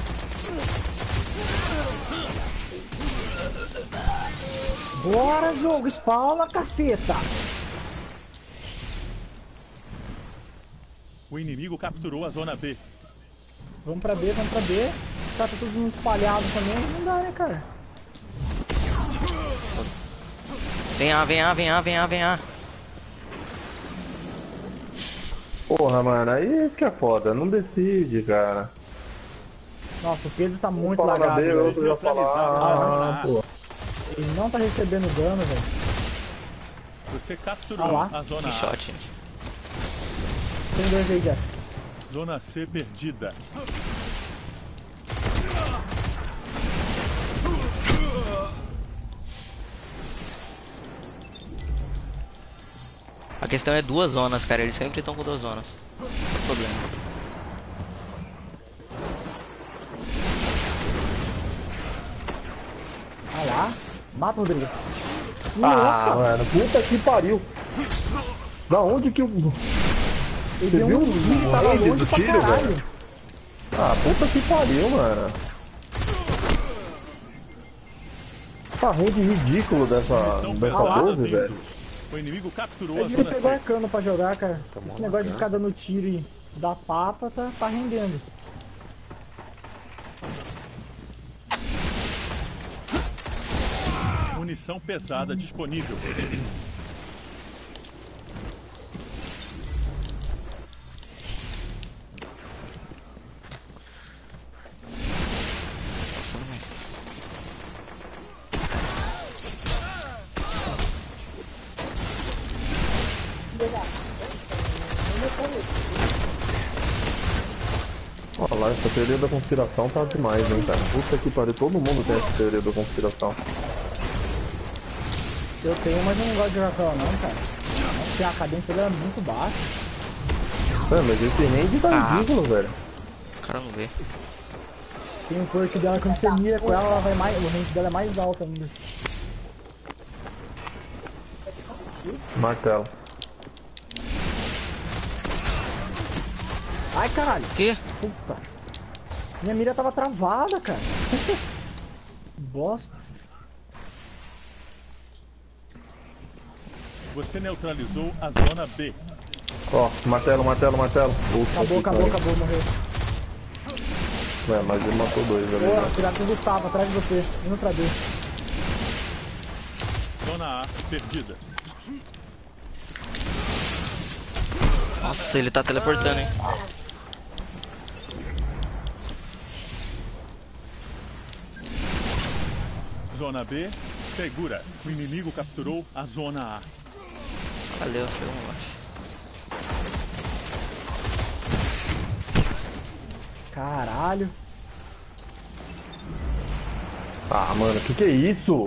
Bora, jogo! Spawna, caceta! O inimigo capturou a zona B. Vamos pra B, vamos pra B. Tá todo mundo espalhado também, não dá, né, cara? Vem A, vem A, vem A, vem A, vem A. Porra, mano, aí que é foda, não decide, cara. Nossa, o Pedro tá muito Fala na lagado, B, velho. outro já fala. Ah, pô. Ele não tá recebendo dano, velho. Você capturou Ah lá. a zona Team A. shot, gente. Tem dois aí, Jeff. Zona C perdida. A questão é duas zonas, cara. Eles sempre estão com duas zonas. Não é problema. Ah lá. Mata o Rodrigo. Ah, Nossa! mano, puta que pariu. Da onde que o. Ele Você deu viu um o tiro, tava range longe do pra tiro, caralho. velho? Ah, puta que pariu, mano. Essa range ridículo dessa Missão 12, vindo. velho. O inimigo capturou Eu a devia zona pegar o C. arcano pra jogar, cara. Tá Esse bom, negócio de cara. ficar dando tiro e dar papa tá rendendo. Munição pesada disponível. Passando mais. Olha lá, essa teoria da conspiração tá demais, hein, cara. Puta que pariu, todo mundo tem essa teoria da conspiração. Eu tenho, mas eu não gosto de jogar com ela não, cara. Porque a cadência dela é muito baixa. É, mas esse range tá Ah. ridículo, velho. O cara não vê. Tem um perk dela, quando você mira com ela, ela vai mais. O range dela é mais alto ainda. Martelo. Ai, caralho! O quê? Puta! Minha mira tava travada, cara. Bosta. Você neutralizou a zona B. Ó, martelo, martelo, martelo. Puta Acabou, que acabou, pariu. acabou, morreu. É, mas ele matou dois ali. Boa, né? cuidado com o Gustavo, atrás de você. Indo pra B. Zona A perdida. Nossa, ele tá teleportando, hein? Zona B segura. O inimigo capturou a zona A. Valeu, chegou lá. Caralho. Ah, mano, que é isso?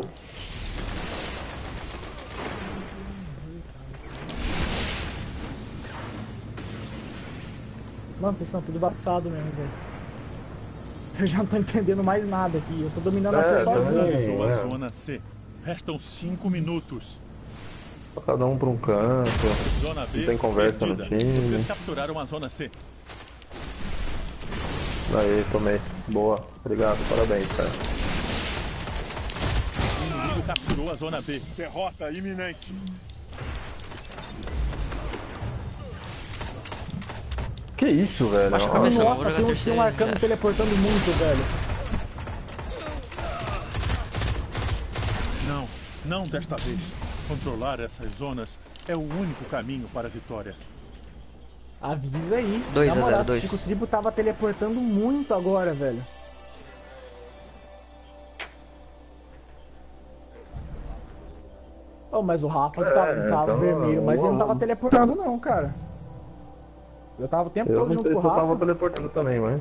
Mano, vocês estão tudo embaçados mesmo, velho. Eu já não tô entendendo mais nada aqui. Eu tô dominando a C sozinho. Neutralizou a é. zona C. Restam 5 minutos. Cada um pra um canto. Zona B Não tem conversa no perdida. time. Vocês capturaram a zona C. Aí, tomei. Boa. Obrigado, parabéns, cara. O inimigo capturou a zona B. Derrota iminente. Que isso, velho? Baixa a Ó, cabeça. Nossa, jogar tem um terceiro, arcano cara. teleportando muito, velho. Não, não desta vez. Controlar essas zonas é o único caminho para a vitória. Avisa aí. 2 a Na moral, 0, 2. O Tribo tava teleportando muito agora, velho. Oh, mas o Rafa tava então, vermelho, mas ele não tava teleportando não, cara. Eu tava o tempo Eu todo não junto sei com o se eu tava Rafa. teleportando também, mas...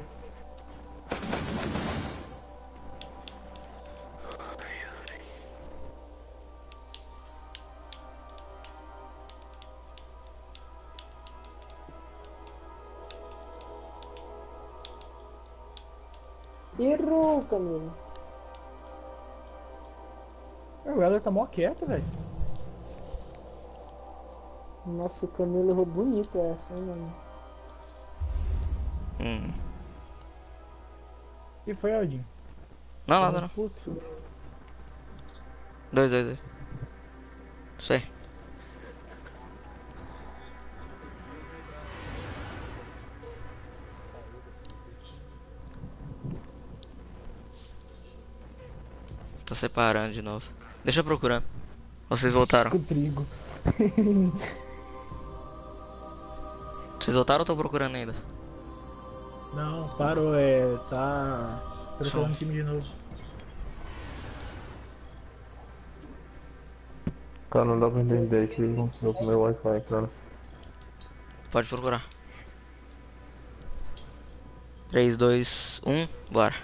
Errou, Camilo. O Heller tá mó quieto, velho. Nossa, o Camilo errou bonito essa, hein, mano. E foi, Aldinho? Não, nada não. Puto. 2, 2, 2. Isso aí. Tô separando de novo. Deixa eu procurando. Vocês voltaram? Com trigo. Vocês voltaram ou tô procurando ainda? Não, parou, tá trocando o time de novo. Cara, não dá pra entender que aconteceu com o meu Wi-Fi, cara. Pode procurar. 3, 2, 1, bora.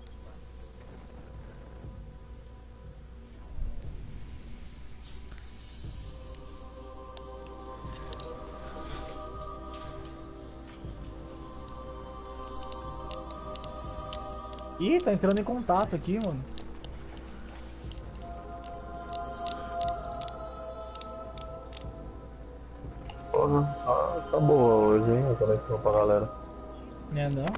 Ih, tá entrando em contato aqui, mano. Porra, tá boa hoje, hein, a conexão pra galera. Né, não?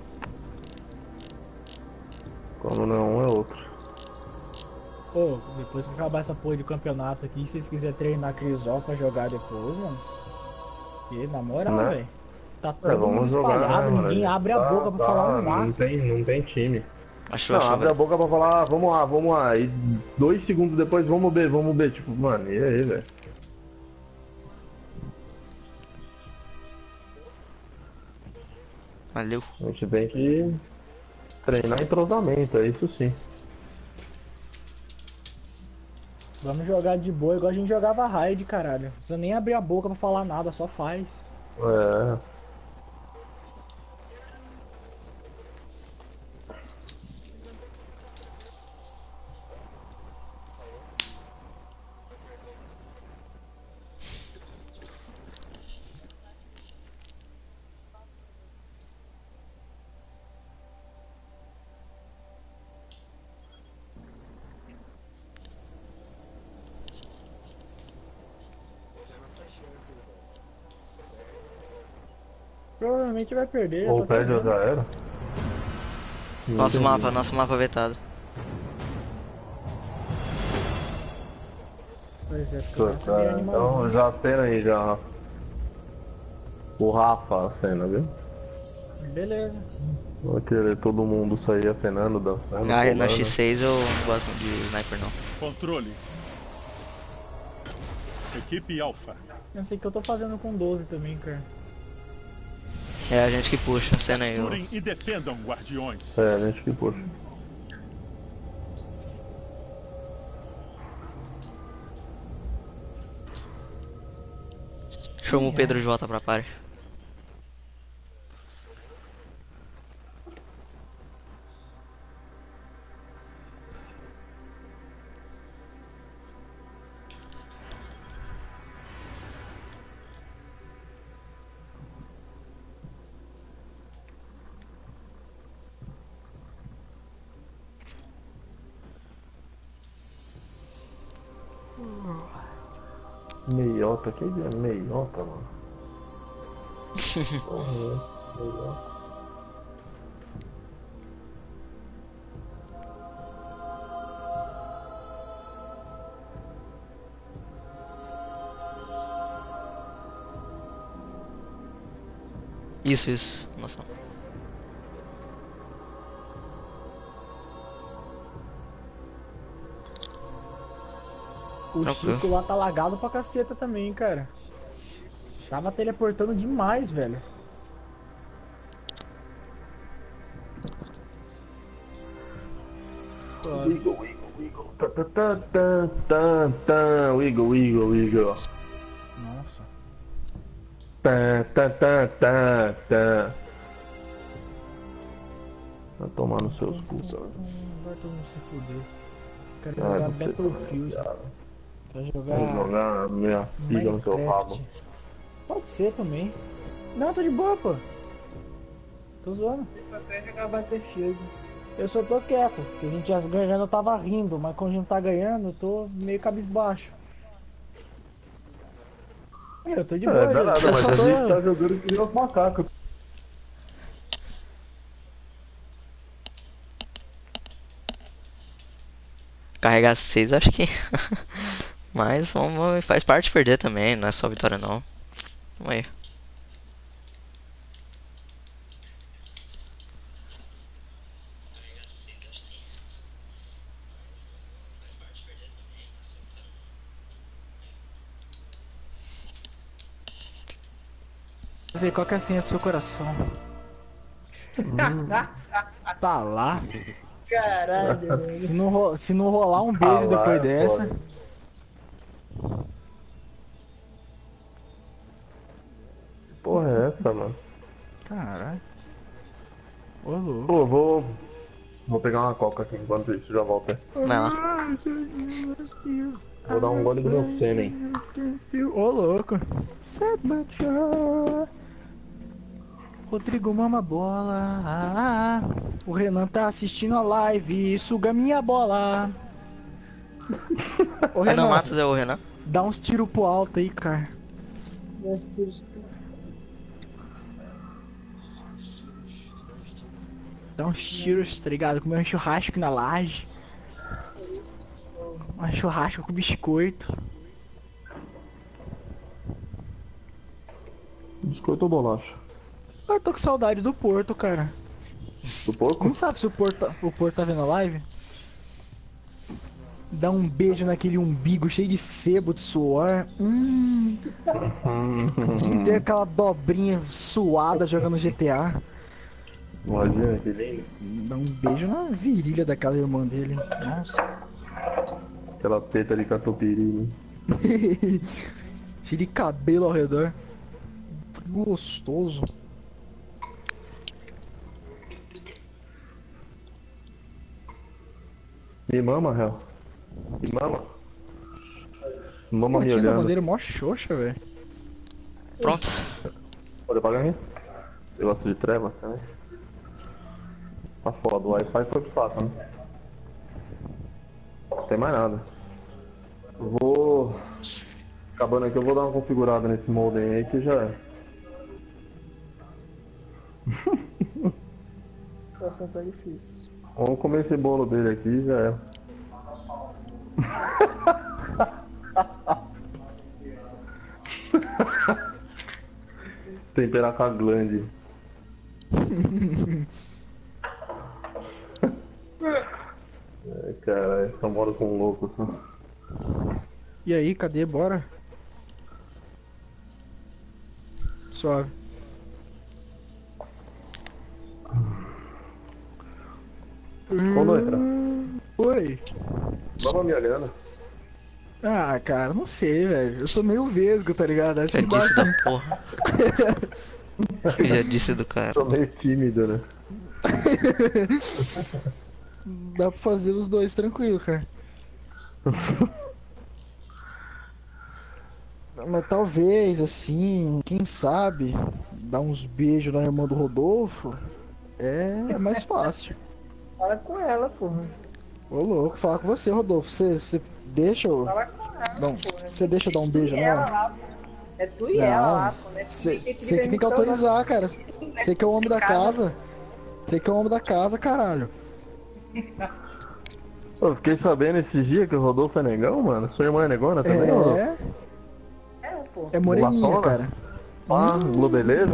Quando não é um, é outro. Pô, depois que acabar essa porra de campeonato aqui, se vocês quiserem treinar Crisol pra jogar depois, mano. E na moral, Né? velho. Tá todo mundo Vamos jogar, espalhado, né, mano? ninguém abre a boca pra falar um lá. Não tem time. Achou, Não, achou, abre a velho. boca pra falar, vamos lá. E 2 segundos depois, vamos B. Tipo, mano, e aí, velho? Valeu. A gente tem que treinar entrosamento, é isso sim. Vamos jogar de boa, igual a gente jogava raid, caralho. Não precisa nem abrir a boca pra falar nada, só faz. É. Provavelmente vai perder. já Ou tô perde ou perdendo. já era. Nosso mapa vetado. Pois é, porque o Rafa é meio Então animalzinho. já cena aí, já. O Rafa a cena, viu? Beleza. Vai querer todo mundo sair acenando, dançando. Na pulando. X6 eu não gosto de sniper não. Controle. Equipe Alpha. Eu sei que eu tô fazendo com 12 também, cara. É a gente que puxa, cena aí. Capturem e defendam, guardiões. É, a gente que puxa. Chama o Pedro de volta pra party. Meiota, que é meiota, mano? Porra, meiota. Isso. Nossa. O Tranquilo. Chico lá tá lagado pra caceta também, cara. Tava teleportando demais, velho. Wiggle, wiggle, wiggle. Tá, tá, tá, tá, tá, tá. Wiggle, wiggle, wiggle. Nossa. Tá, tá, tá, tá, tá. Vai tomar nos seus cu, cara. Vai todo mundo se fuder. Quero Ai, jogar você Battlefield. tá ligado. Quero Vou jogar jogar minha filha no seu rabo. Minecraft. Pode ser também. Não, tô de boa, pô. Tô zoando. Eu só quero jogar Battlefield. Eu só tô quieto, porque a gente já ganhando eu tava rindo, mas quando a gente não tá ganhando, eu tô meio cabisbaixo. Eu tô de boa, É verdade, gente. Eu mas só a tô... gente tá jogando que nem os macacos. Carregar 6, acho que. Mas vamos, faz parte perder também, não é só vitória não. Vamos aí. Dizer, qual que é a senha do seu coração? Tá lá. Caralho, mano. Se não rolar um beijo Ah, lá depois é dessa. foda. Que porra é essa, mano? Caralho. Ô, louco. Pô, vou pegar uma coca aqui enquanto isso, já volto. Vai lá. Vou dar um gole do meu sêmen. Ô, louco. Sad but sure. Rodrigo mama bola. O Renan tá assistindo a live. Suga minha bola. Ô, Ah, não, Renan, Matos é o Renan. dá uns tiros pro alto aí, cara. Dá uns tiros, tá ligado? Comer um churrasco na laje. Um churrasco com biscoito. Biscoito ou bolacha? Eu tô com saudade do Porto, cara. Do porco? Não sabe se o Porto tá vendo a live? Dá um beijo naquele umbigo cheio de sebo, de suor. De ter aquela dobrinha suada jogando GTA. Imagina que lindo. Dá um beijo na virilha daquela irmã dele. Nossa. Aquela teta de catupiry. Cheio de cabelo ao redor. Gostoso. Me mama, réu. Me mama. Mama me Curtindo a olhando. bandeira mó xoxa, velho. Pronto. Pode apagar aí? Negócio de treva também. Tá foda, o Wi-Fi foi pro saco, né? Não tem mais nada. Vou... Acabando aqui, eu vou dar uma configurada nesse modem aí que já é. A situação tá difícil. Vamos comer esse bolo dele aqui e já é. Temperar com a glande. Ai, caralho, só moro com um louco só. E aí, cadê? Bora? Suave. Ô, Noitra, Oi. vamos me olhando. Ah, cara, não sei, velho. Eu sou meio vesgo, tá ligado? Acho Já que dá disse assim. da porra. Já disse do cara. Tô meio tímido, né? Dá pra fazer os dois tranquilo, cara. Mas talvez, assim, quem sabe, dar uns beijos na irmã do Rodolfo é mais fácil. Fala com ela, porra. Ô, louco, falar com você, Rodolfo. Você deixa eu. Fala com ela, Não, porra. você deixa eu dar um beijo E ela nela? lá, pô. É tu e ela lá, pô. Né? Você que tem que autorizar, cara. Você que é o homem da casa. Você que é o homem da casa, caralho. Eu fiquei sabendo esses dias que o Rodolfo é negão, mano. Sua irmã é negona também, Rodolfo? É, pô. é moreninha, Mulatona? cara. Ah, beleza?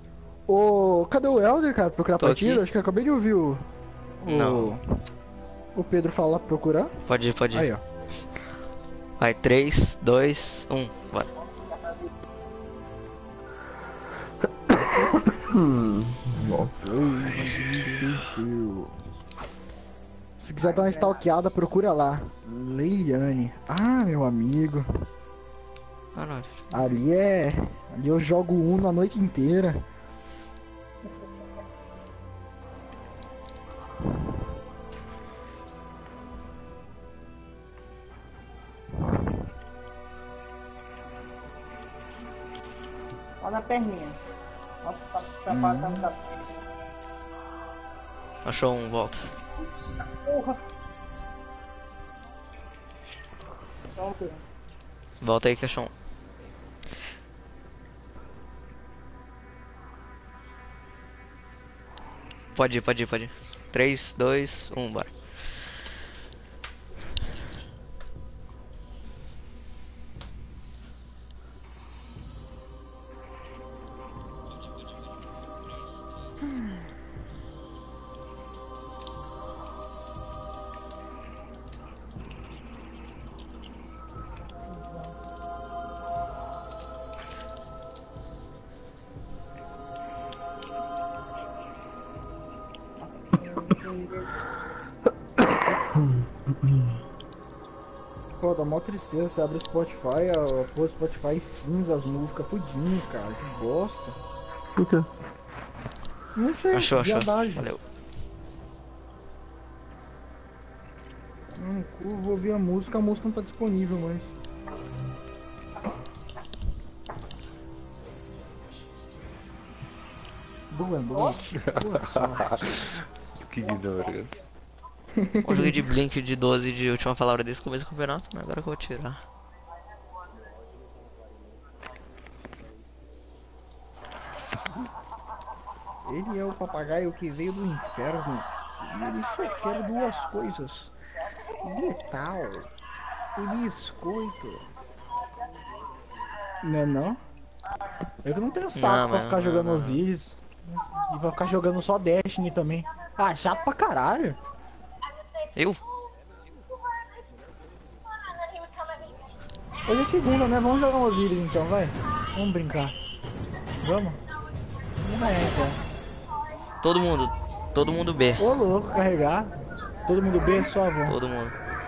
Ô, cadê o Elder, cara? Procurar Tô partida? aqui. Acho que eu acabei de ouvir o. Não. O Pedro fala pra procurar. Pode ir, pode ir. Aí, ó. Vai, 3, 2, 1, vai. Se quiser dar uma stalkeada, procura lá. Leiliane. Ah, meu amigo. Ah, não. Ali eu jogo Uno a noite inteira. Olha na perninha. Nossa, tá passando da Achou um, volta. porra. Pronto. Volta aí que achou um. Pode ir, pode ir, pode ir. 3, 2, 1, bora. Pô, dá mó tristeza, você abre o Spotify, o Spotify cinza, as músicas tudinho, cara, que bosta. Por quê? Não sei, Achou. viadagem. Valeu. Eu vou ouvir a música não tá disponível mais. Boa noite, boa sorte. Que ignorância. Eu joguei de Blink de 12 de última palavra desse começo do campeonato, né? Agora que eu vou tirar. Ele é o papagaio que veio do inferno e ele só quer duas coisas: metal e biscoito. Não? Eu que não tenho saco Não, pra mas ficar não, jogando não. Osiris. E pra ficar jogando só Destiny também. Ah, chato pra caralho. Eu? Hoje é segunda, né? Vamos jogar um Osiris então, vai. Vamos brincar. Vamos? Vamos ganhar então. Todo mundo B. Ô louco, carregar. Todo mundo B, só vão. Todo mundo.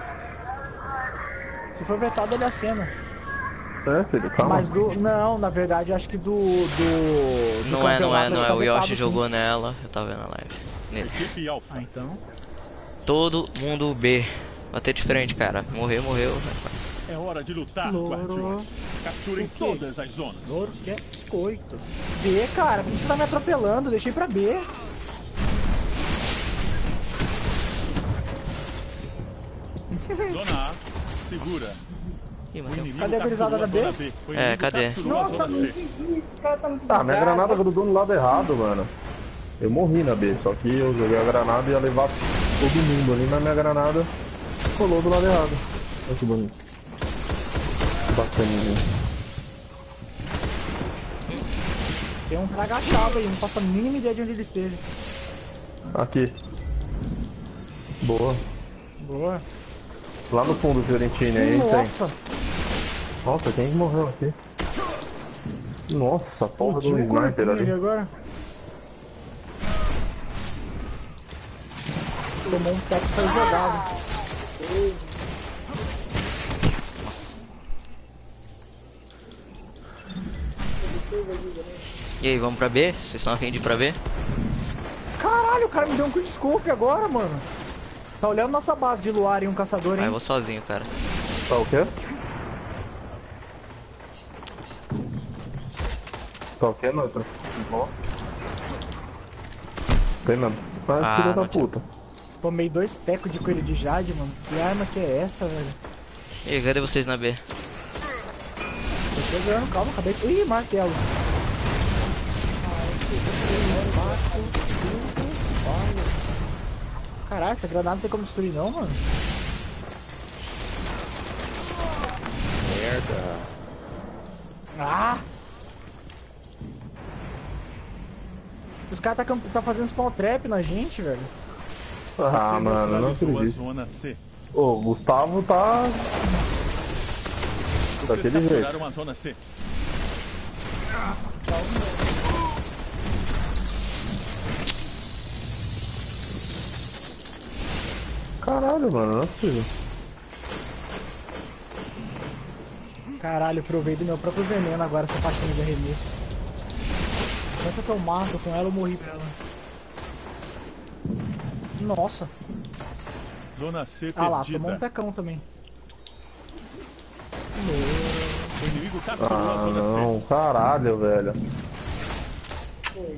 Se for vetado, olha a cena. É, filho, calma. Mas não, na verdade, acho que do Não é. campeonato, acho que tá O vetado, Yoshi sim. jogou nela, eu tava vendo a live. Nele. Equipe Alpha. Ah, então. Todo mundo B. Bater de frente, cara. Morreu. É hora de lutar, Louro. guardiões. Capturem O quê? todas as zonas. Louro que é biscoito. B, cara, por que você tá me atropelando? Deixei pra B. Zona A, segura. Ih, O mas inimigo Cadê a gurizada da capturou B? zona O É, inimigo cadê? capturou a Nossa, zona não C. entendi isso. Esse cara tá muito Tá, minha bugado. granada grudou no lado errado, mano. Eu morri na B, só que eu joguei a granada e ia levar todo mundo ali, mas minha granada colou do lado errado. Olha que bonito. Que bacaninha. Tem um cara agachado aí, não faço a mínima ideia de onde ele esteja. Aqui. Boa. Boa. Lá no fundo, Fiorentini, aí tem. Nossa, Nossa, quem morreu aqui? Nossa, porra do explodiu o sniper corpinho ali ali. agora. Tomou um teco e saiu jogado. E aí, vamos pra B? Vocês estão afim de ir pra B? Caralho, o cara me deu um quickscope agora, mano. Tá olhando nossa base de luar e um caçador, Ah, eu hein? vou sozinho, cara. Tá o quê? Tá o quê, Nota? Ó. Tem mesmo. Mas Ah, filha da não tinha. puta. Tomei 2 tecos de coelho de jade, mano. Que arma que é essa, velho? E aí, cadê vocês na B? Tô chegando, calma, acabei de... Ih, martelo. Caralho, essa granada não tem como destruir não, mano. Merda. Ah! Os caras tá fazendo spawn trap na gente, velho. Ah, mano, não neutralizou a acredito. zona C. Ô, o Gustavo tá Vocês daquele jeito. capturaram a zona C. Caralho, mano, não é possível. Caralho, eu provei do meu próprio veneno agora essa faixinha de arremesso. Tanto que eu mato com ela, eu morri pra ela. Nossa. Zona C Ah lá, perdida. tomou um tecão também. O inimigo capturou a Ah, zona C. não, caralho, velho. Foi.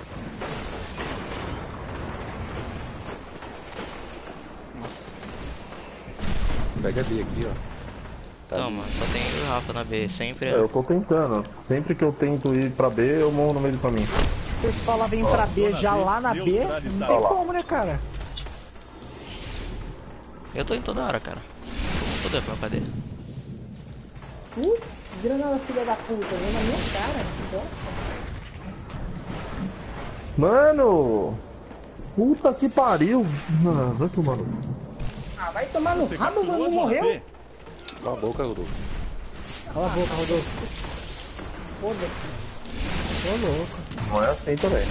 Pega B aqui, ó. Tá Toma, só tem eu e o Rafa na B. Sempre Eu tô tentando. Sempre que eu tento ir pra B, eu morro no meio do caminho. Vocês falam vem pra B zona já B lá na B, não neutralizada. tem Ó lá. como, né, cara? Eu tô em toda hora, cara. Toda pra cadê? Granada filha da puta, veio na minha cara. Nossa. Mano! Puta que pariu! Mano, vai tomar no... Ah, vai tomar no Você rabo, capturou mano, a não zona morreu? B. Cala a boca, Rodolfo. Cala a boca, Rodolfo. Foda-se. Tô louco. Não é assim também.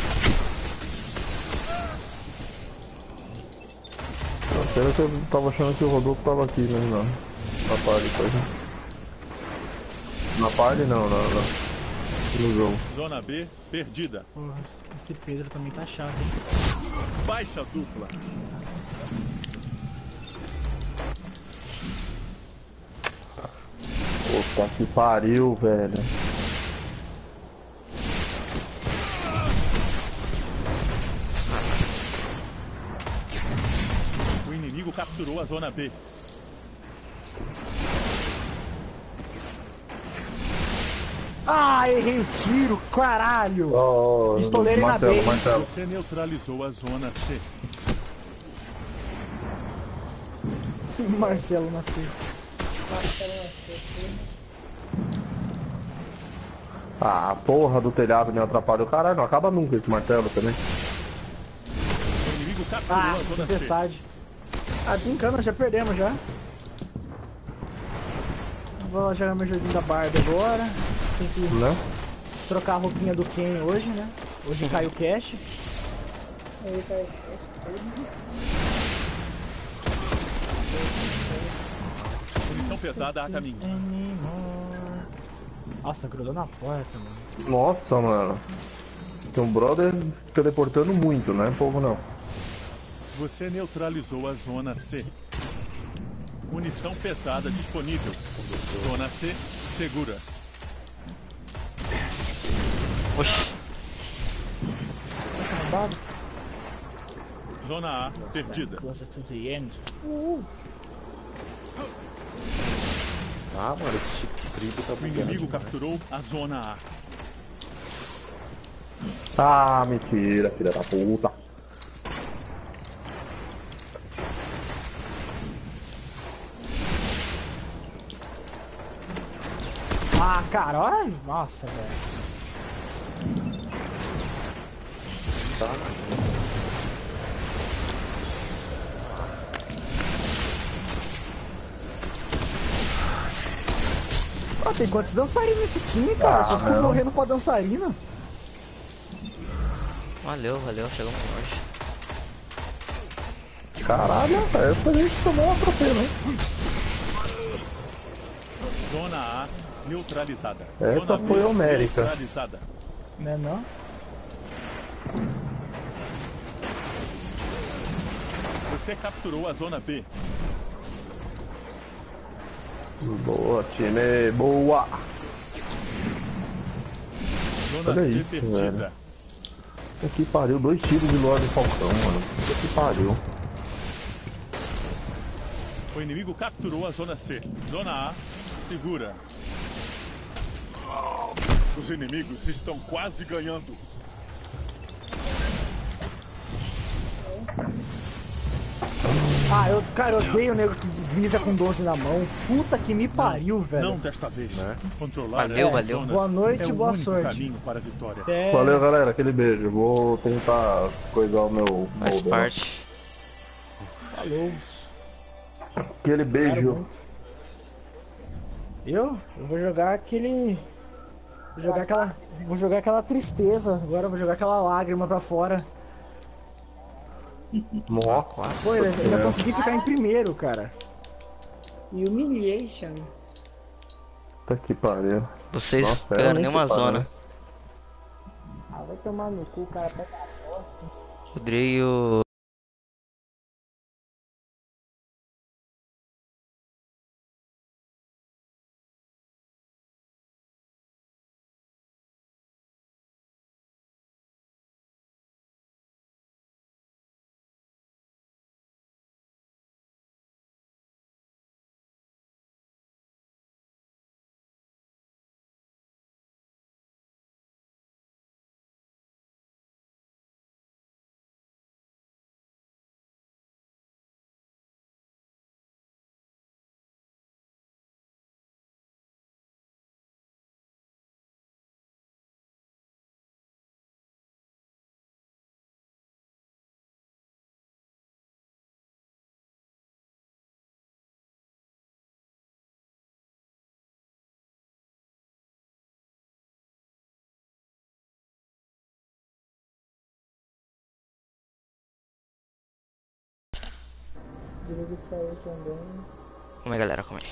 Sério que eu tava achando que o Rodolfo tava aqui mesmo, não. Na party, coisa. Na party não, no jogo. Zona B perdida. Porra, esse Pedro também tá chato, hein? Baixa dupla. Puta que pariu, velho. O inimigo capturou a zona B. Ah, errei o tiro, caralho! Oh, Pistoleiro na Marcelo, B. Marcelo. Você neutralizou a zona C. Marcelo nasceu. Ah, a porra do telhado me atrapalhou. Caralho, não acaba nunca esse martelo também. O inimigo capturou Ah, a zona C. tempestade. Ah, desencana, já perdemos já. Vou lá jogar meu joguinho da Barbie agora. Tem que Né? trocar a roupinha do Ken hoje, né? Hoje cai o cash. Aí, cara. Munição pesada a caminho. Nossa, grudou na porta, mano. Nossa, mano. Tem um brother teleportando muito, né? Povo não. Você neutralizou a zona C. Munição pesada disponível. Zona C segura. Oxi. Acabado. Zona A perdida. Closer to the end. Ah, mano, esse tribo tá O bugando inimigo demais. capturou a zona A. Ah, mentira, filha da puta. Ah, caralho! Nossa, velho. Tá, Ah, tem quantos dançarinos nesse time, cara? Só ficou não. morrendo com a dançarina. Valeu, chegamos longe. Caralho, essa a gente tomou um atropelo, hein? Zona A neutralizada. Essa Zona B foi homérica. neutralizada. Né, não? Você capturou a zona B. Boa, time, boa. Zona Olha C isso, perdida. Puta que pariu, 2 tiros de Lorde Falcão, mano. Puta que pariu. O inimigo capturou a zona C. Zona A segura. Os inimigos estão quase ganhando. Ah, cara, eu odeio o nego que desliza com 12 na mão. Puta que me pariu, velho. Não desta vez. Né? Controlar Valeu, as valeu. zonas Boa noite, é o boa único sorte. caminho para a vitória. É, Valeu, galera, aquele beijo. Vou tentar coisar o meu Faz molde, né? parte. Falou. Aquele Quero beijo. muito. Eu vou jogar aquele. Vou jogar aquela. Vou jogar aquela tristeza. Agora eu vou jogar aquela lágrima pra fora. Nossa. Pô, ainda Senhora. consegui ficar em primeiro, cara. Humiliation. Puta que pariu. Vocês Nossa, pegaram realmente nenhuma para, zona. né? Ah, vai tomar no cu, cara. Pega a bosta. Rodrigo. Ele saiu também. Como é, galera? Como é?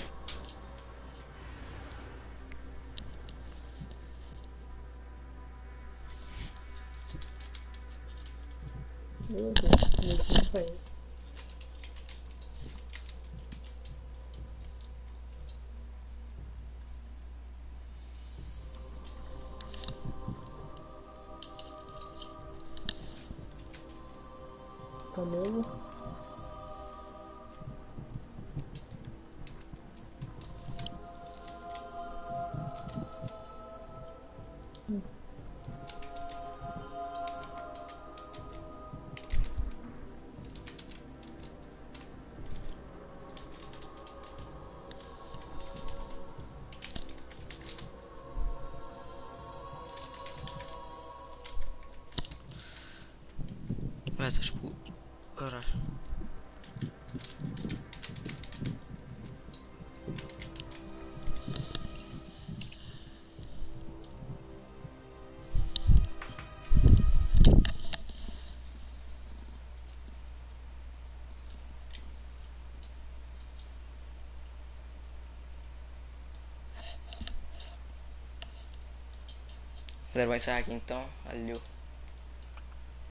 Meu Deus, meu time saiu. Camelo. Mas tá tipo. Caralho. Galera, vai encerrar aqui então. Valeu.